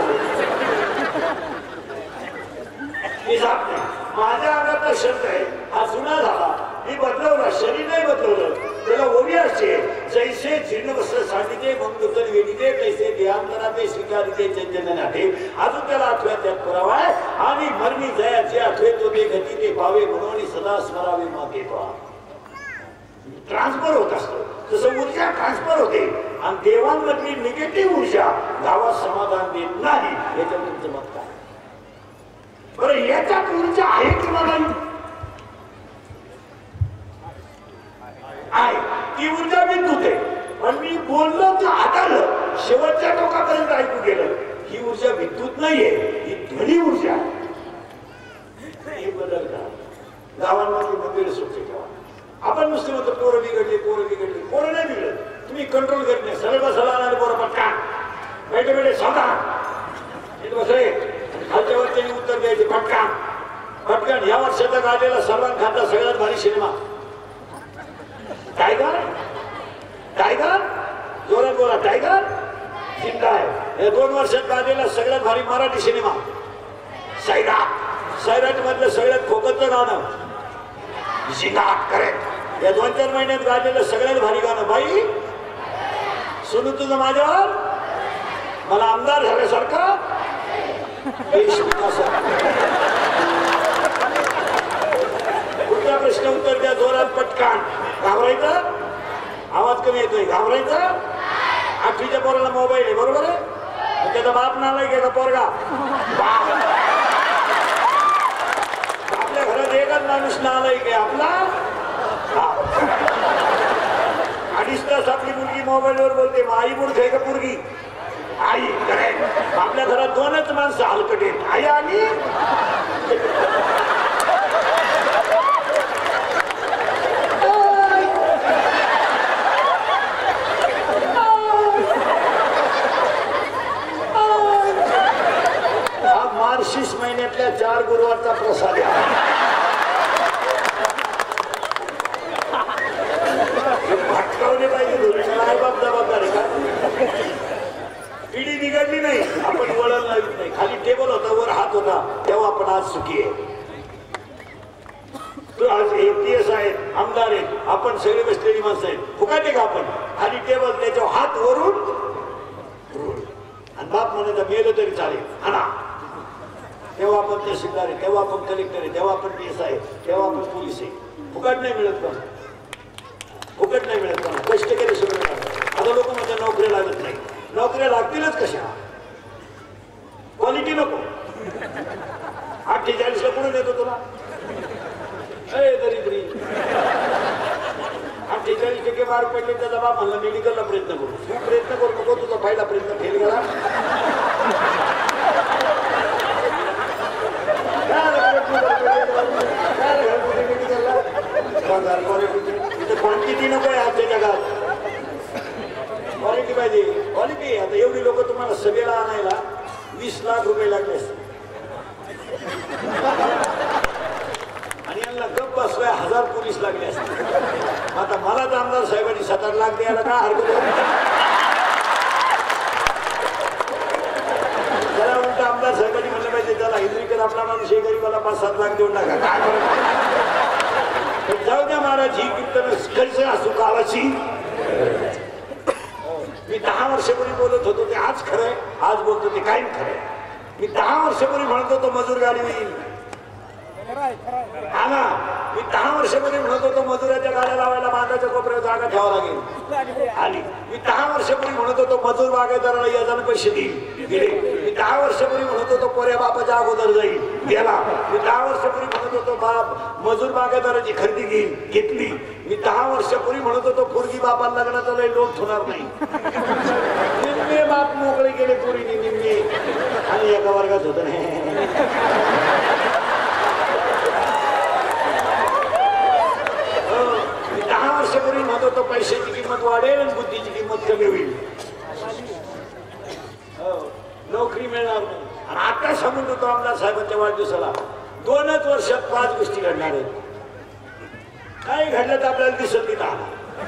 मी जात नाही. माझ्या अंगातला शब्द आहे हा जुना झाला, मी बदलवला, शरीर नाही बदलवलं. त्याला ओवी असते, जैसे जीर्ण वस्त्र सांगितले मग नूतन वेदिते तैसे देहांतराते स्वीकारिते चैतन्यनाथे. अजून त्याला आठव्यात त्यात पुरावा आहे. आणि मरणी जयाचे आठवे तो ते गती ते पावे म्हणून सदा स्मरावे मागे पहा. ट्रान्सफर होत असतो तसं ऊर्जा ट्रान्सफर होते आणि देवांमधली निगेटिव्ह ऊर्जा गावात समाधान देत नाही. याच्यावर तुमचं मत काय? बरं याच्यात ऊर्जा आहे किंवा नाही? आहे. ती ऊर्जा विद्युत आहे, पण मी बोललो तर हाताळलं, शेवटच्या टोकापर्यंत ऐकू गेलं. ही ऊर्जा विद्युत नाहीये, ही ध्वनी ऊर्जा. हे बदल का गावांमध्ये मंदिर स्वच्छ ठेवा. आपण नुसते म्हणतो पोरं बिघडले, पोरं बिघडले. पोरं नाही बिघडत, तुम्ही कंट्रोल करत नाही. सरळ बसायला आणारे पोरं पटका बैठे बैठे सावधान बसले, खालच्यावर त्यांनी उत्तर द्यायचे पटकान पटकन. या वर्षाचा गाजलेला सलमान खानचा सगळ्यात भारी सिनेमा टायगर. टायगर जोरात बोला, टायगर जिंदा आहे. या 2 वर्षात गाजलेला सगळ्यात भारी मराठी सिनेमा सैराट. सैराट मधलं सगळ्यात खोकतचं गाणं जिंगाट करेक्ट. या 2-4 महिन्यात गाजलेलं सगळ्यात भारी गाणं बाई सुनू तुझं माझ्यावर, मला आमदार झाल्यासारखं कुठल्या प्रश्न उत्तर द्या जोरात पटकान. घाबरायचं? आवाज कमी येतोय. घाबरायचं? 8वीच्या पोराला मोबाईल आहे बरोबर आहे, त्याचा बाप नालायक का पोरगा? आपल्या घरात एकच माणूस नालायक आहे आपला. 2.5 तास आपली मुलगी मोबाईलवर बोलते, मग आई मूर्ख आहे का पोरगी? आई. करेक्ट. आपल्या घरात 2च माणसं हलकट आहेत, आई आणि हा मार्गशीर्ष महिन्यातल्या 4 गुरुवारचा प्रसाद आहे. भटकावले पाहिजे, आई बाप जबाबदारी का? पिढी बिघडली नाही, आपण वळण लावित नाही. खाली टेबल होता, वर हात होता, तेव्हा आपण आज सुखी आहे. आज APS आहेत, आमदार आहेत, आपण सगळे बसलेली माणसं आहेत. फुकाटे का आपण? खाली टेबल, त्याच्यावर हात वरून आणि बाप म्हणायचा मेलं तरी चालेल आणा. तेव्हा आपण तहसीलदार आहे, तेव्हा आपण कलेक्टर आहे, तेव्हा आपण PS आहे, तेव्हा आपण पोलीस आहे. फुकट नाही मिळत पण, फुकट नाही मिळत पण, कष्ट केले सगळं. आता लोक म्हणजे नोकरी लागत नाही. नोकऱ्या लागतीलच कशा? क्वालिटी नको. 48ला कुठून येतो तुला? दरिद्री 48% मार्क पडले, त्याचा बाप म्हणला मेडिकलला प्रयत्न करू. प्रयत्न करू नको, तुझा पहिला प्रयत्न फेल गेला. क्वांटिटी नको आहे आजच्या जगात, क्वालिटी पाहिजे. क्वालिटी. आता एवढी लोक तुम्हाला सभेला आणायला 20 लाख रुपये लागले असते आणि यांना गप्प बसवाय 1000 पोलीस लागले असते. आता मलाच आमदार साहेबांनी 7-8 लाख द्यायला काय हरकत आहे? त्याला उलट आमदार साहेबांनी म्हणलं पाहिजे, त्याला हिंद्रीकर आपला माणूस हे गरीबाला 5-7 लाख देऊन टाका. काय जाऊ द्या महाराज, ही कीर्तन कैसे असू काळाची. मी 10 वर्षापूर्वी बोलत होतो ते आज खरंय, आज बोलतो ते कायम खरंय. मी 10 वर्षापूर्वी म्हणत होतो मजूर गाडी होईल, हा ना. मी 10 वर्षापूर्वी म्हणत होतो मजुराच्या गाड्या लावायला बांधाच्या कोपऱ्यात जागा ठेवावं लागेल, आली. मी 10 वर्षापूर्वी म्हणत होतो मजूर बागायतदाराला याजाने पैसे देईल, गेले. मी 10 वर्षापूर्वी म्हणत होतो पोऱ्या बापाच्या अगोदर जाईल, गेला. मी 10 वर्षापूर्वी म्हणत होतो बाप मजूर बागायतदाराची खरेदी घेईल, घेतली. मी 10 वर्षापूर्वी म्हणत होतो पोरगी बापाला लग्नाचा लय लोट होणार नाही. निम्मे बाप मोकळे गेले पोरीने, निम्मे. आणि एका वर्गात होत नाही. 10 वर्षापूर्वी म्हणत होतो पैशाची किंमत वाढेल आणि बुद्धीची किंमत कमी होईल, नोकरी मिळणार नाही. आणि आता सांगून होतो आमदार साहेबांच्या वाढदिवसाला 2च वर्षात 5 गोष्टी घडणार आहेत. काय घडलं तर आपल्याला दिसत नाही आला.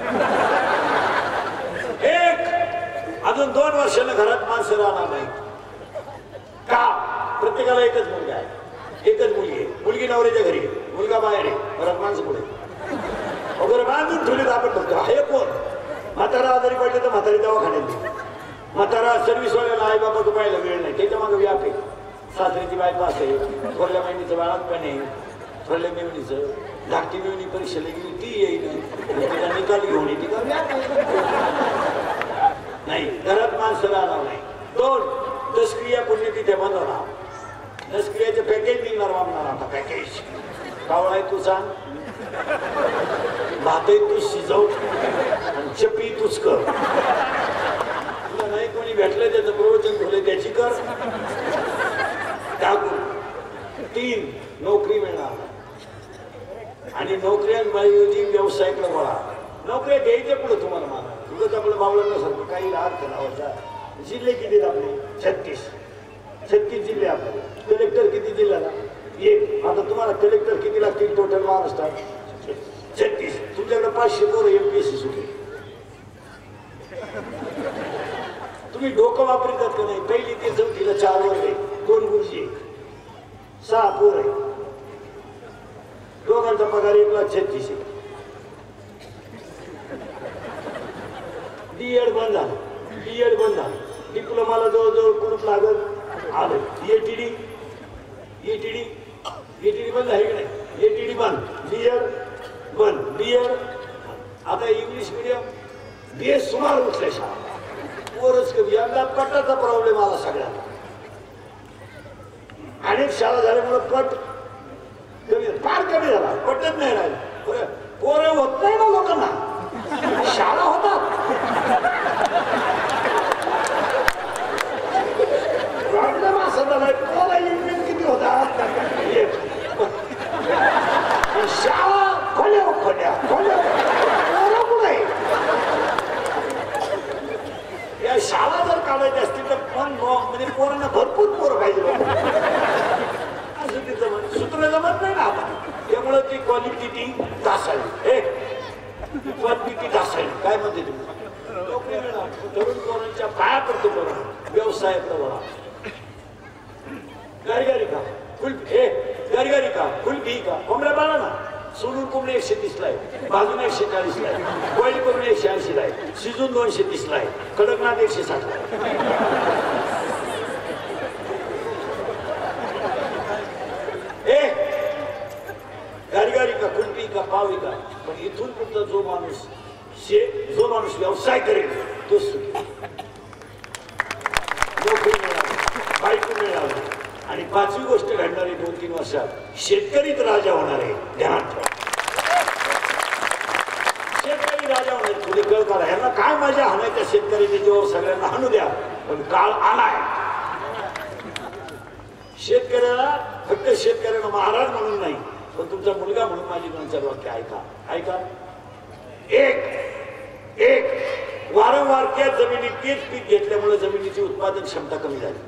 एक, अजून 2 वर्षानं घरात माणसं राहणार नाही. का? प्रत्येकाला एकच मुलगा आहे, एकच मुलगी आहे. मुलगी नवऱ्याच्या घरी, मुलगा बाहेर आहे, घरात माणसं पुढे वगैरे बांधून ठेवले तर आपण बघतो हे कोण? म्हातारा आजारी पडले तर म्हातारी दवाखान्यात, म्हातारा सर्व्हिसवाल्याला आई बाबाचं पाहायला वेळ नाही, त्याच्या मागे व्याप आहे. सासरीची बायपास आहे, थोरल्या महिन्याचं बाळात पण आहे, थोरल्या मेवणीचं धाकटी मेवणी परीक्षेला गेली ती येईल, तिला निकाल घेऊन येते का व्याप नाही. घरात माणसं राहणार नाही. 2, दशक्रिया पुण्यतिथ्या बंद होणार. दशक्रियाचं पॅकेज निघणार वामणार. आता पॅकेज कावळा आहे तू सांग, भातही तू शिजव आणि चपी तूच कर. तुला नाही कोणी भेटलं त्याचं प्रवचन ठेवलं त्याची कर. टाकू. 3, नोकरी मिळणार आणि नोकऱ्यांऐवजी व्यवसायाकडे वळा. नोकऱ्या द्यायच्या पुढे तुम्हाला मला तुझंच आपलं बावळं नसारखं काही अर्थ लावायचा. जिल्हे किती आपले? 36 जिल्हे आपले. कलेक्टर किती जिल्ह्याला? 1. आता तुम्हाला कलेक्टर किती लागतील टोटल महाराष्ट्रात? 36. तुमच्याकडे 500 पोरं MPSC सुटली. तुम्ही डोकं वापरतात का नाही? 1ली ते 4थीला 4 वर्ग आहे, 2 गुरुजी, 6 पोर आहे, दोघांचा पगार 1,36,000. D.Ed बंद झालं, B.Ed बंद झालं, डिप्लोमाला जवळजवळ कुरूप लागत आलं. ETD बंद आहे की नाही? ETD बंद, D.Ed बंद, B.Ed. आता इंग्लिश मिडियम बेस सुमार उठल्या शाळा, पोरच कमी. यंदा पटाचा प्रॉब्लेम आला सगळ्यात. अनेक शाळा झाल्यामुळे पट कमी, फार कमी झाला, पटत नाही राहिलं. पोरं होत नाही ना लोकांना, शाळा होतात. प्रॉब्लेम असा झालाय, पोरा इंग्लिश किती होता, शाळा खोल्या खोल्या खोल्या पोरं कुठे. या शाळा जर काढायच्या असतील तर पण म्हणजे पोरांना भरपूर पोरं पाहिजे. असं तिचं म्हण सूत्र जमत नाही ना आपण. त्यामुळे ती क्वालिटी ढासळली. क्वालिटी ढासळली. काय म्हणते तुम्ही? नोकरी मिळणार, तरुण पोरांच्या पाया पडतो बरं, व्यवसायात वळा. गारगारी का गारगारी का कुलबी का कोंबड्या पाळा ना. सोडून कोंबडी 130 ला आहे, भाजून 140 ला आहे, बॉईल कोंबडी 180 ला आहे, शिजून 230 ला आहे, कडकनाथ 160 ला आहे. गारगारी का कुलबी का पावी का. पण इथून पुढचा जो माणूस व्यवसाय करेल तो सुखी. नोकरी मिळाली, बायको मिळाली आणि 5वी गोष्ट घडणार आहे 2-3 वर्षात, शेतकरीच राजा होणार आहे. ध्यानात ठेवा, शेतकरी राजा होणार. थोडी कळ काढा. यांना काय मजा हाणायच्या शेतकऱ्याच्या जीवावर, सगळ्यांना हाणू द्या, पण काळ आलाय. शेतकऱ्याला फक्त शेतकऱ्याला महाराज म्हणून नाही, पण तुमचा मुलगा म्हणून माझी 2-4 वाक्य ऐका. एक वारंवार त्याच जमिनीत तेच पीक घेतल्यामुळे जमिनीची उत्पादन क्षमता कमी झाली.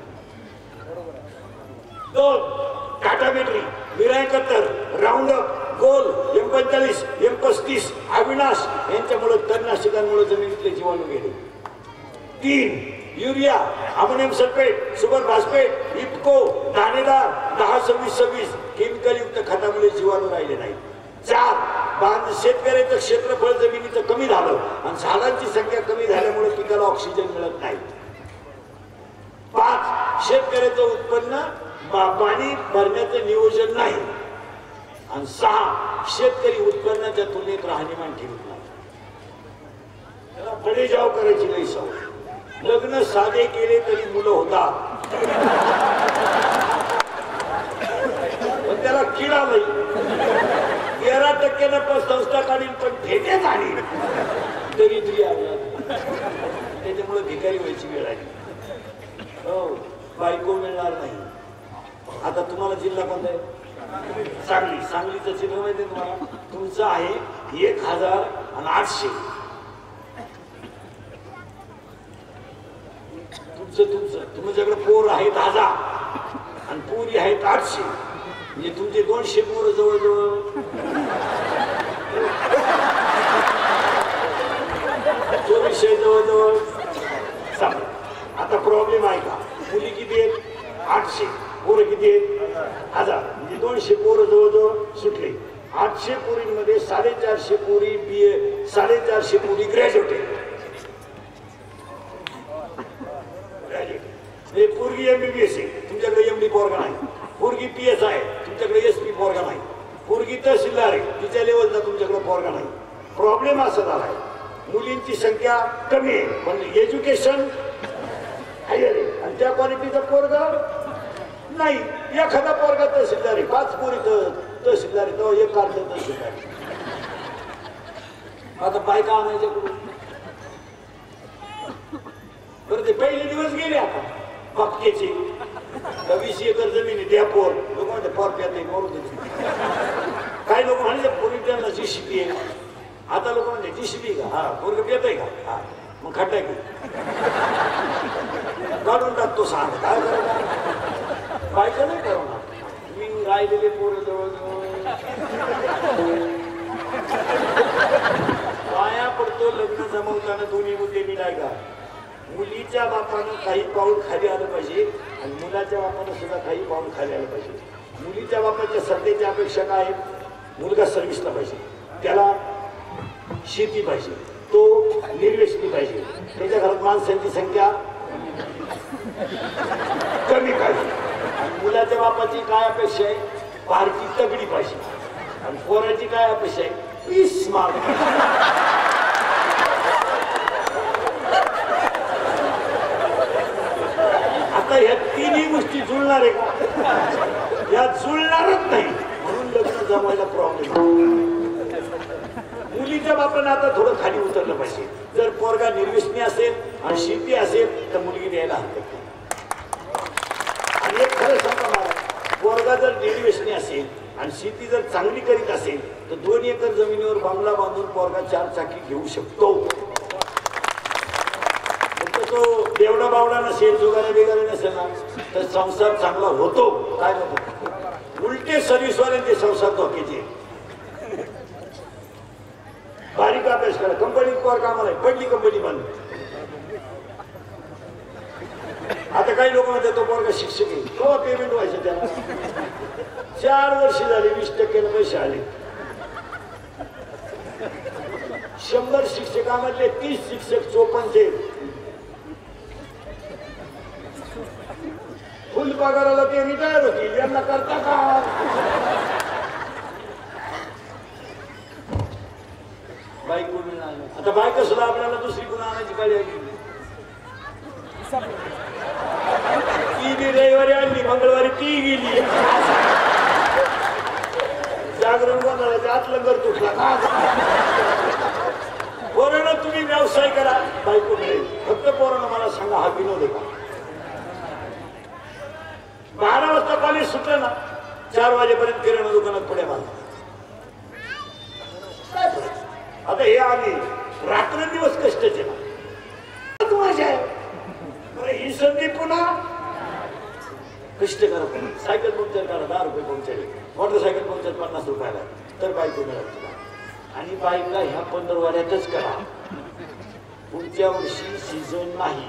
2 टाटामेट्री, विराय कत्तर, राऊंडअप, गोल, M45, M35, अविनाश यांच्यामुळे तणनाशकांमुळे जमिनीतले जीवाणू गेले. 3 urea, ammonium sulphate, super phosphate, IFFCO, दाणेदार, 10-26-26 केमिकलयुक्त खतामुळे जीवाणू राहिले नाही. 4 शेतकऱ्याचं क्षेत्रफळ जमिनीचं कमी झालं आणि झाडांची संख्या कमी झाल्यामुळे पिकाला ऑक्सिजन मिळत नाही. 5 शेतकऱ्याचं उत्पन्न पाणी भरण्याचं नियोजन नाही. आणि 6 शेतकरी उत्पन्नाच्या तुलनेत राहणीमान ठेवत नाही. त्याला बडेजाव करायची नाही सवय. लग्न साधे केले तरी मुलं होतात, पण त्याला किडा नाही. 13% संस्था काढील पण फेटे झाली तरी तुझी त्याच्यामुळे भिकारी व्हायची वेळ आली. हो, बायको मिळणार नाही. आता तुम्हाला जिल्हा कोणता आहे? सांगलीचं चिन्ह माहिती तुम्हाला? तुमचं आहे 1,800. तुमच्याकडे पोर आहेत 1000 आणि पोरी आहेत 800. म्हणजे तुमचे 200 पोरं जवळजवळ. तो विषय जवळजवळ सांग. आता प्रॉब्लेम आहे का? मुली किती आहेत? 800. पोरं किती आहेत? 1000. म्हणजे 200 पोरं जवळजवळ सुटले. 800 पोरींमध्ये 450 पोरी BA, 450 पोरी ग्रॅज्युएट आहेत. पोरगी MBBS आहे, तुमच्याकडे MD पोरगा नाही. पोरगी PS आहे, तुमच्याकडे SP पोरगा नाही. पोरगी तहसीलदार आहे, तिच्या लेवलचा तुमच्याकडे पोरगा नाही. प्रॉब्लेम असा झालाय, मुलींची संख्या कमी आहे पण एज्युकेशन आहे आणि त्या क्वालिटीचा पोरगा नाही. एखादा पोरगा तहसीलदार आहे, 5 पोरी तहसीलदार आहे, तो एक कार्ड तहसीलदार आहे. आता बायका आणायच्या कुठून? बरं ते पहिले दिवस गेले. आता पक्क्याचे 20 एकर जमीन आहे, द्या पोर. लोक म्हणते पोर प्यात नाही, मरू देते. काही लोक म्हणले पोरी त्यांना JCB आहे. आता लोक म्हणते JCB का? हा. पोरग पेत आहे का? हा. मग खड्डा की काढून टाकतो. सांग काय करणार? बायका नाही करणार. मी राहिलेले पोरं जवळजवळ पाया पडतो. लग्न जमवताना दोन्ही मुद्दे मी नाही का? मुलीच्या बापानं काही पाऊल खाली आलं पाहिजे आणि मुलाच्या बापानं सुद्धा काही पाऊल खाली आलं पाहिजे. मुलीच्या बापाच्या सध्याची अपेक्षा काय आहे? मुलगा सर्व्हिसला पाहिजे, त्याला शेती पाहिजे, तो निर्व्यसनी पाहिजे, त्याच्या घरात माणसांची संख्या कमी पाहिजे. मुलाच्या बापाची काय अपेक्षा आहे? पार्टी तगडी पाहिजे. आणि पोराची काय अपेक्षा आहे? पीस मार्क. आता ह्या तिन्ही गोष्टी जुळणार आहे का? या जुळणारच नाही. म्हणून लग्न जमायला प्रॉब्लेम. मुलीच्या बापानं आता थोडं खाली उतरलं पाहिजे. जर पोरगा निर्व्यसनी असेल आणि शेती असेल तर मुलगी द्यायला हरकत नाही. आणि एक खरं सांगा मला, पोरगा जर निर्व्यसनी असेल आणि शेती जर चांगली करीत असेल तर 2 एकर जमिनीवर बांगला बांधून पोरगा 4 चाकी घेऊ शकतो. तो देवडा बावडा नसेल, जुगाऱ्या बिगाऱ्या नसेल ना तर संसार चांगला होतो. काय होतो? उलटे सर्व्हिसवाल्यांचे संसार धोक्याचे. बारीक अभ्यास करा. कंपनीत पोर कामाला आहे, पडली कंपनी बंद. आता काही लोक म्हणतात तो पोरगा शिक्षक आहे, केव्हा पेमेंट व्हायचं त्याला? 4 वर्ष झाली, 20% पैसे आले. 100 शिक्षकांमधले 30 शिक्षक चोपनचे. फुल पगाराला ते रिटायर होतील. यांना करता का? बायको मिळाली. आता बायका सुद्धा आपल्याला दुसरी गुण आणायची काळजी आली. ती बी रविवारी आणली, मंगळवारी ती गेली. जागरण गोंधळाच्या आत लंगर तुटला का? पोरांनो तुम्ही व्यवसाय करा, बायको मिळेल. फक्त पोरांनो मला सांगा, हा विनोद आहे का? 12 वाजता कॉलेज सुटलं ना, 4 वाजेपर्यंत किराणा दुकानात पुढे बांधला. आता हे आम्ही रात्रंदिवस कष्टाचे ना माझ्या ही संधी पुन्हा कष्ट करा. सायकल पंक्चर करा, 10 रुपये पंक्चर आहे. मोटरसायकल पंक्चर 50 रुपयाला, तर बायको मिळत तुला. आणि बायका ह्या 15 वाड्यातच करा. पुढच्या वर्षी सीझन नाही.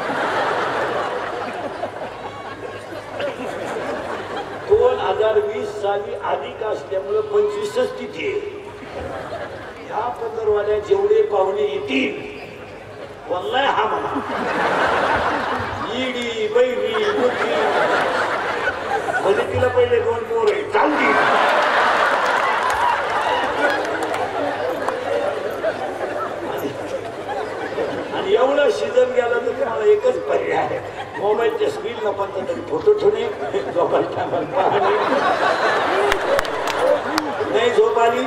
2020 साली अधिक असल्यामुळे 25च तिथे. ह्या 15 वाड्या जेवढे पाहुणे येतील वल्लाय हा म्हणा, ईडी बैरी मुठी म्हणजे तिला पहिले 2 पोर आहे चालती. आणि एवढं सीझन गेला तर तुम्हाला एकच पर्याय आहे, मोबाईलच्या स्क्रीनला पण तरी फोटो ठेवणे, झोपायच्या पाहणे. नाही झोप आली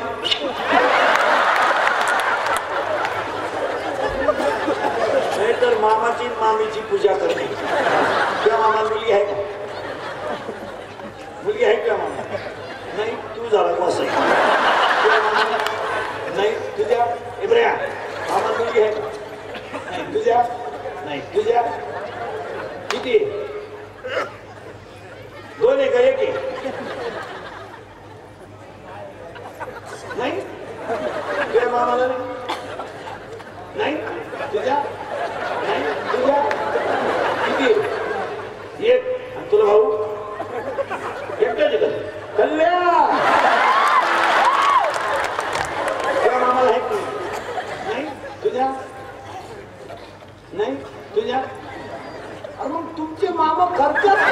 नाही तर मामाची मामीची पूजा करणे. किंवा मामा मुलगी आहे का? मुलगी आहे का मामा? नाही तू झाला कसं नाही तुझ्या इब्राया मामा मुलगी आहे नाही तुझ्या नाही तुझ्या किती 2 आहे का 1 आहे? नाही तुझ्या मामाला नाही तुझ्या नाही तुझ्या किती एक आणि तुला भाऊ एकटाच का कल्याण तुझ्या मामाला आहे नाही तुझ्या नाही तुझ्या अरे मग तुमचे मामा करतात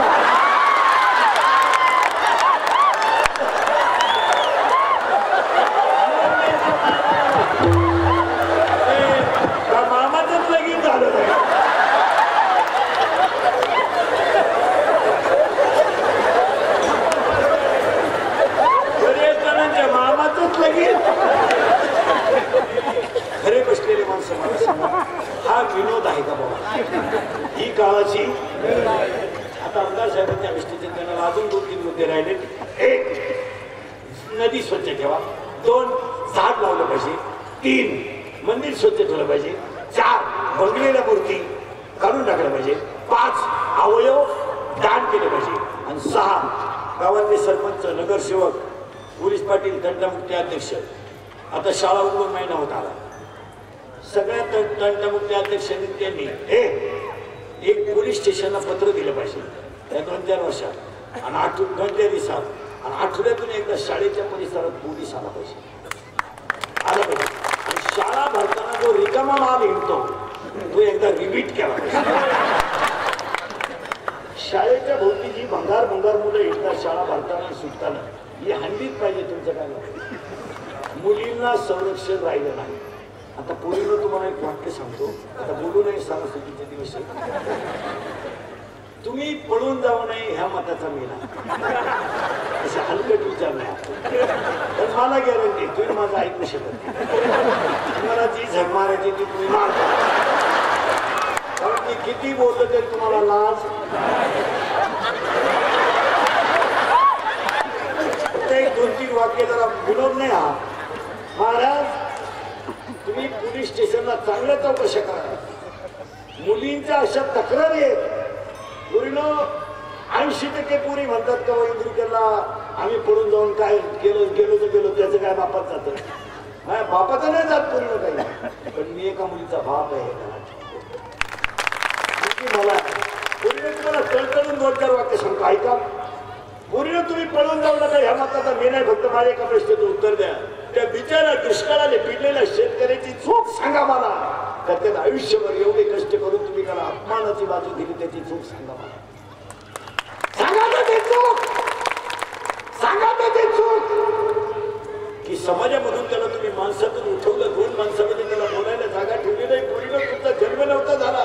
का मामाचंच लगीन झालं बरेच जणांच्या मामाचंच लगीन खरे बसलेले माणसं मला सांगा हा विनोद आहे का बाबा ही काळाची आता आमदार साहेबांच्या विष्टीचे त्यांना अजून 2-3 मुद्दे राहिले एक नदी स्वच्छ ठेवा 2 झाड लावलं पाहिजे 3 मंदिर स्वच्छ ठेवलं पाहिजे 4 बंगलेल्या मूर्ती काढून टाकलं पाहिजे 5 अवयव दान केले पाहिजे आणि 6 गावातले सरपंच नगरसेवक पोलीस पाटील दंडमुक्ती अध्यक्ष आता शाळा उघडून महिना होत आला सगळ्या दंडमुक्ती अध्यक्षांनी त्यांनी एक पोलीस स्टेशनला पत्र दिलं पाहिजे त्या 2-4 वर्षात आणि 2-4 दिवसात आणि आठवड्यातून एकदा शाळेच्या परिसरात पोलीस आला पाहिजे आणि शाळा भरताना जो रिकामा माल हिंडतो तो एकदा रिपीट केला पाहिजे शाळेच्या भोवती जी भंगार मुलं हिंडतात शाळा भरताना सुटताना ही हंडीत पाहिजे तुमचं काय मुलींना संरक्षण राहिलं नाही आता पोरीनं तुम्हाला एक वाक्य सांगतो आता बोलू नये सणासुदीचे दिवस तुम्ही पळून जाऊ नये ह्या मताचा मी नाही असे हलकट विचार नाही पण मला गॅरंटी तुम्ही माझं ऐकू शकत तुम्हाला जी झक मारायची ती तुम्ही मारता कारण मी किती बोललो तरी तुम्हाला लाज एक 2-3 वाक्य जरा विनोद नाही हा महाराज तुम्ही पोलीस स्टेशनला चांगल्या चौकशा करा मुलींच्या अशा तक्रारी आहेत मुलीनं 80% पुरी म्हणतात का इंद्रिकेला आम्ही पळून जाऊन काय गेलो तर गेलो त्याचं काय बापात जातं माझ्या बापाचं नाही जात पूर्ण काही पण मी एका मुलीचा बाप आहे मला मुलीने तुम्हाला तळतळून 2-4 वाक्य सांगतो ऐका मुलीने तुम्ही पळून जाऊ नका ह्या मताचा मी नाही फक्त माझ्या एका प्रश्नाचं उत्तर द्या त्या बिचारा दुष्काळाने पिडलेल्या शेतकऱ्याची चूक सांगा मला तर त्यानं आयुष्यभर एवढे कष्ट करून तुम्ही त्याला अपमानाची बाजू दिली त्याची चूक सांगा मला सांगा ते चूक की समाजामधून त्याला तुम्ही माणसातून उठवलं 2 माणसामध्ये त्याला बोलायला जागा ठेवली नाही पोरीनं तुमचा जन्म नव्हता झाला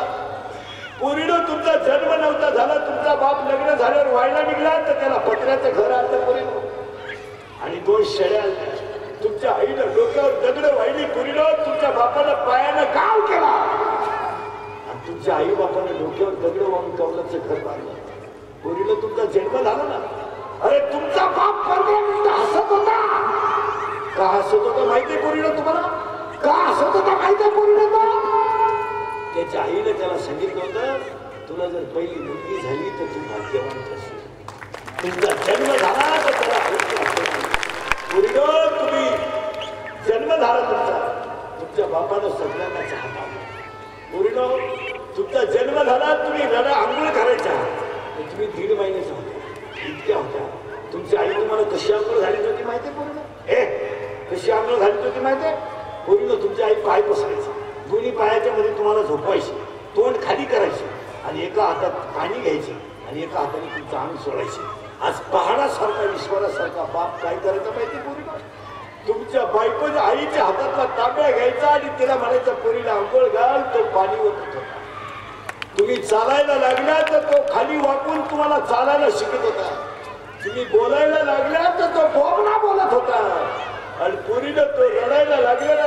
तुमचा बाप लग्न झाल्यावर व्हायला निघला तर त्याला पत्र्याचं घर आणलं पोरीनं आणि 2 शेळ्या तुमच्या आईनं डोक्यावर दगड वाहिली पोरीनं तुमच्या बापानं पायानं गाव केला आणि तुमच्या आई बापानं डोक्यावर दगड वाहून कवलाचं घर बांधलं पोरीनं तुमचा जन्म झाला ना अरे तुमचा बाप हसत होता का हसत होता माहितीये पोरीनं तुम्हाला का हसत होता माहितीये पोरीनं त्याच्या आईने त्याला सांगितलं होतं तुला जर पहिली मुलगी झाली तर तू भाग्यवान करशील तुमचा जन्म झाला तर त्याला तुम्ही जन्म झाला तुमच्या बापानं सगळ्यांना चहा पाहिला तुमचा जन्म झाला तुम्ही रडा आंघोळ करायचा तर तुम्ही 1.5 महिन्याचा होता इतक्या होत्या तुमची आई तुम्हाला कशी आंघोळ झाली होती माहितीये पूर्ण कशी आंघोळ झाली होती माहितीये पूर्ण तुमची आई पाय पसरायची दोन्ही पायाच्या मध्ये तुम्हाला झोपायची तोंड खाली करायची आणि एका हातात पाणी घ्यायचे आणि एका हाताने तुमचं अंग सोडायचे आज पहाडासारखा ईश्वरासारखा बाप काय करायचा माहिती पोरीला तुमच्या बायकोच्या आईच्या हातातला तांब्या घ्यायचा आणि तिला म्हणायचा पोरीला आंघोळ घाल तो पाणी ओतत होता तुम्ही चालायला लागला तर तो खाली वाकून तुम्हाला चालायला शिकत होता तुम्ही बोलायला लागला तर तो बोबना बोलत होता आणि पोरीनं तो रडायला लागला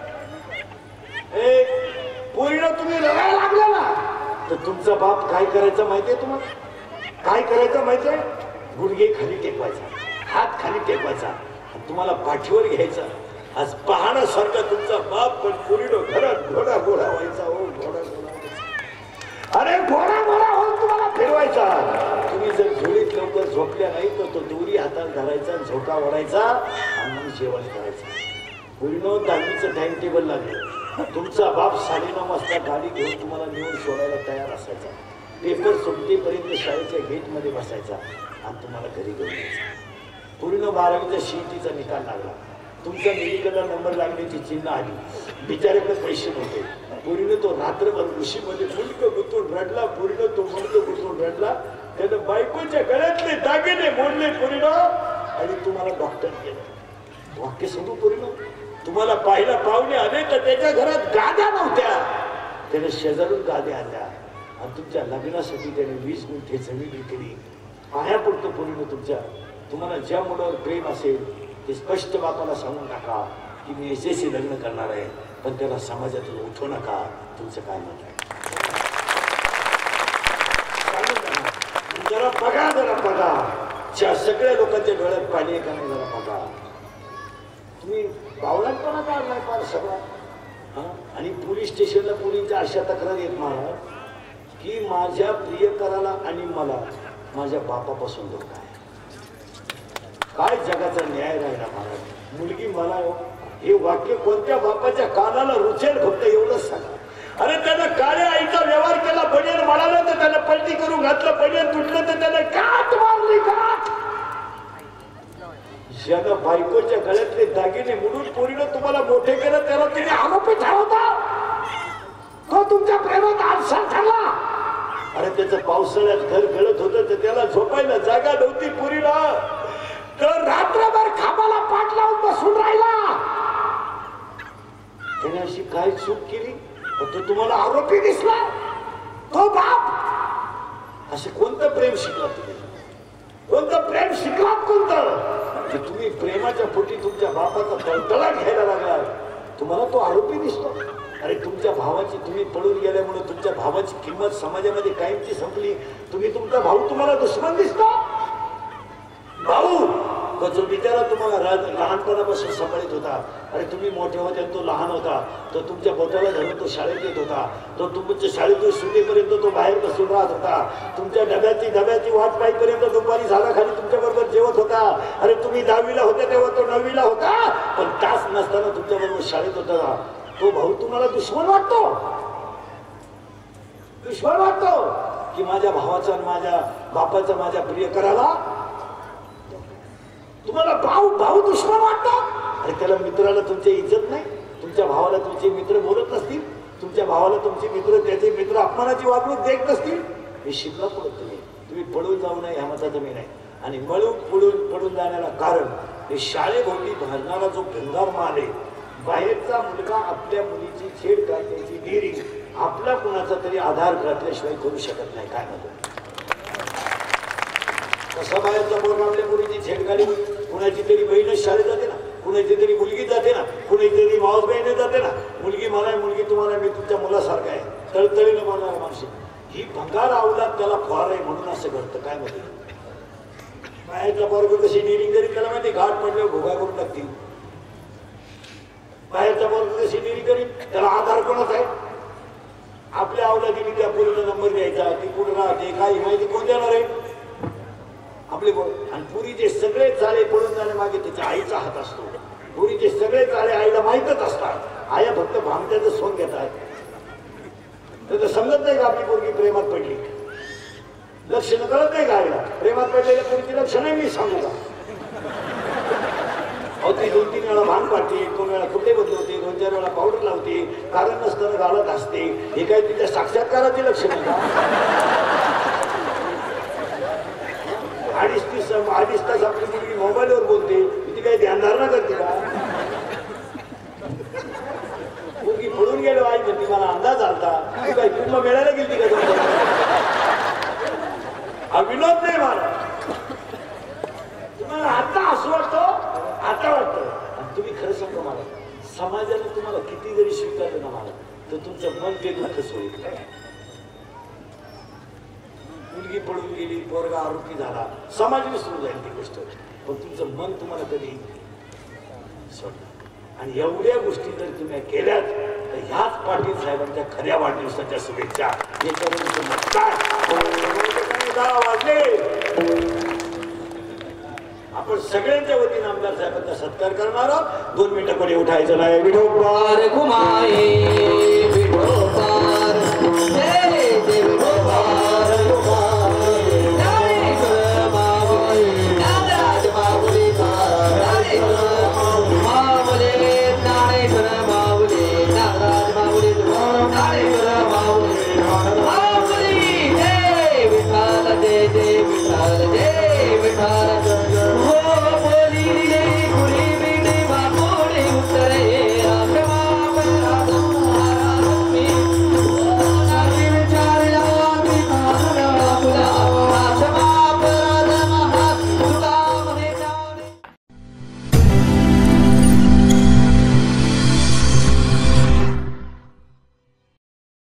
पोरीनं तुम्ही रडायला लागला ना तर तुमचा बाप काय करायचा माहितीये तुम्हाला काय करायचं माहितीये गुडघे खाली टेकवायचा हात खाली टेकवायचा तुम्हाला पाठीवर घ्यायचा आज पहाडासारखा तुमचा बाप पण पोरीनं घरात घोडा व्हायचा हो घोडा अरे घोडा होऊन तुम्हाला फिरवायचा तुम्ही जर झोळीत लवकर झोपल्या नाही तर तो दोरी हातात धरायचा, झोका ओढायचा आणि मग जेवण करायचं. पूर्ण 10वीचं टाइम टेबल लागलं. तुमचा बाप 9:30 वाजता गाडी घेऊन तुम्हाला नेऊन सोडायला तयार असायचा. पेपर सुटतेपर्यंत शाळेच्या गेटमध्ये बसायचा आणि तुम्हाला घरी घेऊन यायचा. पूर्ण 12वीचा CETचा निकाल लागला. तुमच्या मेडिकलला नंबर लागण्याची चिन्ह आली. बिचाऱ्याकडे पैसे नव्हते. पूर्ण तो रात्रभर ऋषीमध्ये मुलग गुंतून रडला. पूर्ण तो मुलग गुंतून रडला. त्यानं बायकोच्या गळ्यातले दागिने मोडले पूर्ण आणि तुम्हाला डॉक्टर केलं. वाक्य सांगू पूर्ण, तुम्हाला पाहिला पाहुणे आले तर त्याच्या घरात गाद्या नव्हत्या. त्याने शेजारून गाद्या आणल्या आणि तुमच्या लग्नासाठी त्याने 20 गुंठे जमीन विकली. पाया पडतो पूर्ण तुमच्या. तुम्हाला ज्या मुलावर प्रेम असेल ते स्पष्ट बापाला सांगून टाका की मी याच्याशी लग्न करणार आहे, पण त्याला समाजातून उठवू नका. तुमचं काय मत आहे? जरा बघा, जरा बघा. सगळ्या लोकांच्या डोळ्यात पाणी आहे का नाही जरा बघा. तुम्ही बावळटपणा काढलाय फार सगळा. आणि पोलीस स्टेशनला पोलीसच्या अशा तक्रार येत महाराज की माझ्या प्रियकराला आणि मला माझ्या बापापासून धोका आहे. काय जगाचा न्याय राहिला महाराज. मुलगी मला हे वाक्य कोणत्या बापाच्या कानाला रुचेल फक्त एवढंच सांगा. अरे त्यानं काळ्या आईचा व्यवहार केला, बनियन म्हणालं तर त्यानं पलटी करून घातलं, बनियन तुटलं तर त्यानं काट मारली. काट ज्यानं बायकोच्या गळ्यातले दागिने मोडून पोरीनं तुम्हाला मोठे केलं त्याला तुम्ही आरोपी ठरवता. तो तुमच्या प्रेमात आरसा ठरला. अरे त्याचं पावसाळ्यात घर गळत होतं तर त्याला झोपायला जागा नव्हती पोरीला, तर रात्रभर खांबाला पाठ लावून बसून राहिला. त्याने अशी काय चूक केली तर तो तुम्हाला आरोपी दिसला. तो बाप असे कोणतं प्रेम शिकला तुम्ही? कोणतं प्रेम शिकलात कोणतं? की तुम्ही प्रेमाच्या पोटी तुमच्या बापाचा तळतळा घ्यायला लागला. तुम्हाला तो आरोपी दिसतो. अरे तुमच्या भावाची तुम्ही पळून गेल्यामुळे तुमच्या भावाची किंमत समाजामध्ये कायमची संपली. तुम्ही तुमचा भाऊ तुम्हाला दुश्मन दिसतो. भाऊ जो बिचारा तुम्हाला लहानपणापासून सांभाळत होता. अरे तुम्ही मोठे होते तो लहान होता, तो तुमच्या बोटाला धरून तो शाळेत येत होता. तो तुमच्या शाळेतून सुटेपर्यंत तो बाहेर बसून राहत होता. तुमच्या डब्याची वाट पाहीपर्यंत दुपारी झाडाखाली तुमच्या बरोबर जेवत होता. अरे तुम्ही 10वीला होते तेव्हा तो 9वीला होता, पण तास नसताना तुमच्या बरोबर शाळेत होता. तो भाऊ तुम्हाला दुश्मन वाटतो. दुश्मन वाटतो की माझ्या भावाचा आणि माझ्या बापाचा माझ्या प्रियकराला तुम्हाला भाऊ दुश्मन वाटतो. अरे त्याला मित्राला तुमची इज्जत नाही. तुमच्या भावाला तुमचे मित्र बोलत नसतील. तुमच्या भावाला तुमचे मित्र त्याचे मित्र अपमानाची वागणूक देत नसतील. हे शिकला पडत तुम्ही पळून जाऊ नये ह्या मताचं मी नाही. आणि पडून जाण्याला कारण हे शाळेभोवती भरणारा जो भंगार माल आहे. बाहेरचा मुलगा आपल्या मुलीची छेड काढण्याची डिरिंग आपला कुणाचा तरी आधार घातल्याशिवाय करू शकत नाही. काय म्हणतो कसा बाहेरचा पोरगा आपल्या मुलीची छेड काढली? कुणाची तरी बहीणच शाळेत जाते ना, कुणाची तरी मुलगी जाते ना, कुणाची तरी मावस बहिणी जाते ना. मुलगी मला, मुलगी तुम्हाला, मी तुमच्या मुलासारखा आहे. तळतळीनं बोलणारा माणूस. ही भंगार अवलाद त्याला फार आहे म्हणून असं घडतं. काय म्हणते बाहेरचा पोरगा कशी डिरिंग करीत त्याला माहिती घाट पडल्यावर भोगा करून टाकतील. बाहेरचा पोरगा कशी डिरिंग करीत त्याला आधार कोणाचा आहे? आपल्या अवलादीने त्या पोरीचा नंबर द्यायचा, ती कुठं राहते काय माहिती कोण देणार आहे? आपले. आणि पुरीचे सगळे चाळे पळून जाण्यामागे त्याच्या आईचा हात असतो. पुरीचे सगळे चाळे आईला माहीतच असतात. आया फक्त भामट्याचं सोंग घेतात. तर समजत नाही का आपली पोरगी प्रेमात पडली? लक्षणं कळत नाही का आईला? प्रेमात पडलेल्या पोरीची लक्षणं मी सांगू का? अहो ती 2-3 वेळा भांग पाडते, 1-2 वेळा कपडे बदलवते, 2-4 वेळा पावडर लावते, कारण नसताना घालत असते. हे काय तिच्या साक्षात्काराची लक्षणं का? 2.5 तास आपली मुलगी मोबाईलवर बोलते, ती काही ध्यानधारणा करते का? मुलगी पळून गेलो आई म्हणते मला अंदाज आलता. तू काही कुंभ मेळायला गेली का? हा विनोद नाही मला. तुम्हाला आता असं वाटतं, आता वाटतं. आणि तुम्ही खरं सांगा मला, समाजाने तुम्हाला किती जरी स्वीकारलं ना मला, तर तुमचं मन ते दुःखच होईल. मुलगी पडून गेली, पोरगा आरोपी झाला, समाज विसरून जाईल ती गोष्ट, पण तुमचं मन तुम्हाला कधी सोडलं. आणि एवढ्या गोष्टी जर तुम्ही केल्यात तर ह्याच पाटील साहेबांच्या खऱ्या वाढदिवसाच्या शुभेच्छा. याच्यावर मतदार 10 वाजले. आपण सगळ्यांच्या वतीने आमदार साहेबांचा सत्कार करणार आहोत. 2 मिनिटं कोणी उठायचं नाही. विठोबार घुमाए विठोबार जय जय विठोबार ज्ञानेश्वर माऊली ज्ञानराज माऊली ज्ञानेश्वर माऊली ज्ञानेश्वर माऊली ज्ञानराज माऊली ज्ञानेश्वर माऊली माऊली जय विठ्ठल जय जय विठ्ठल जय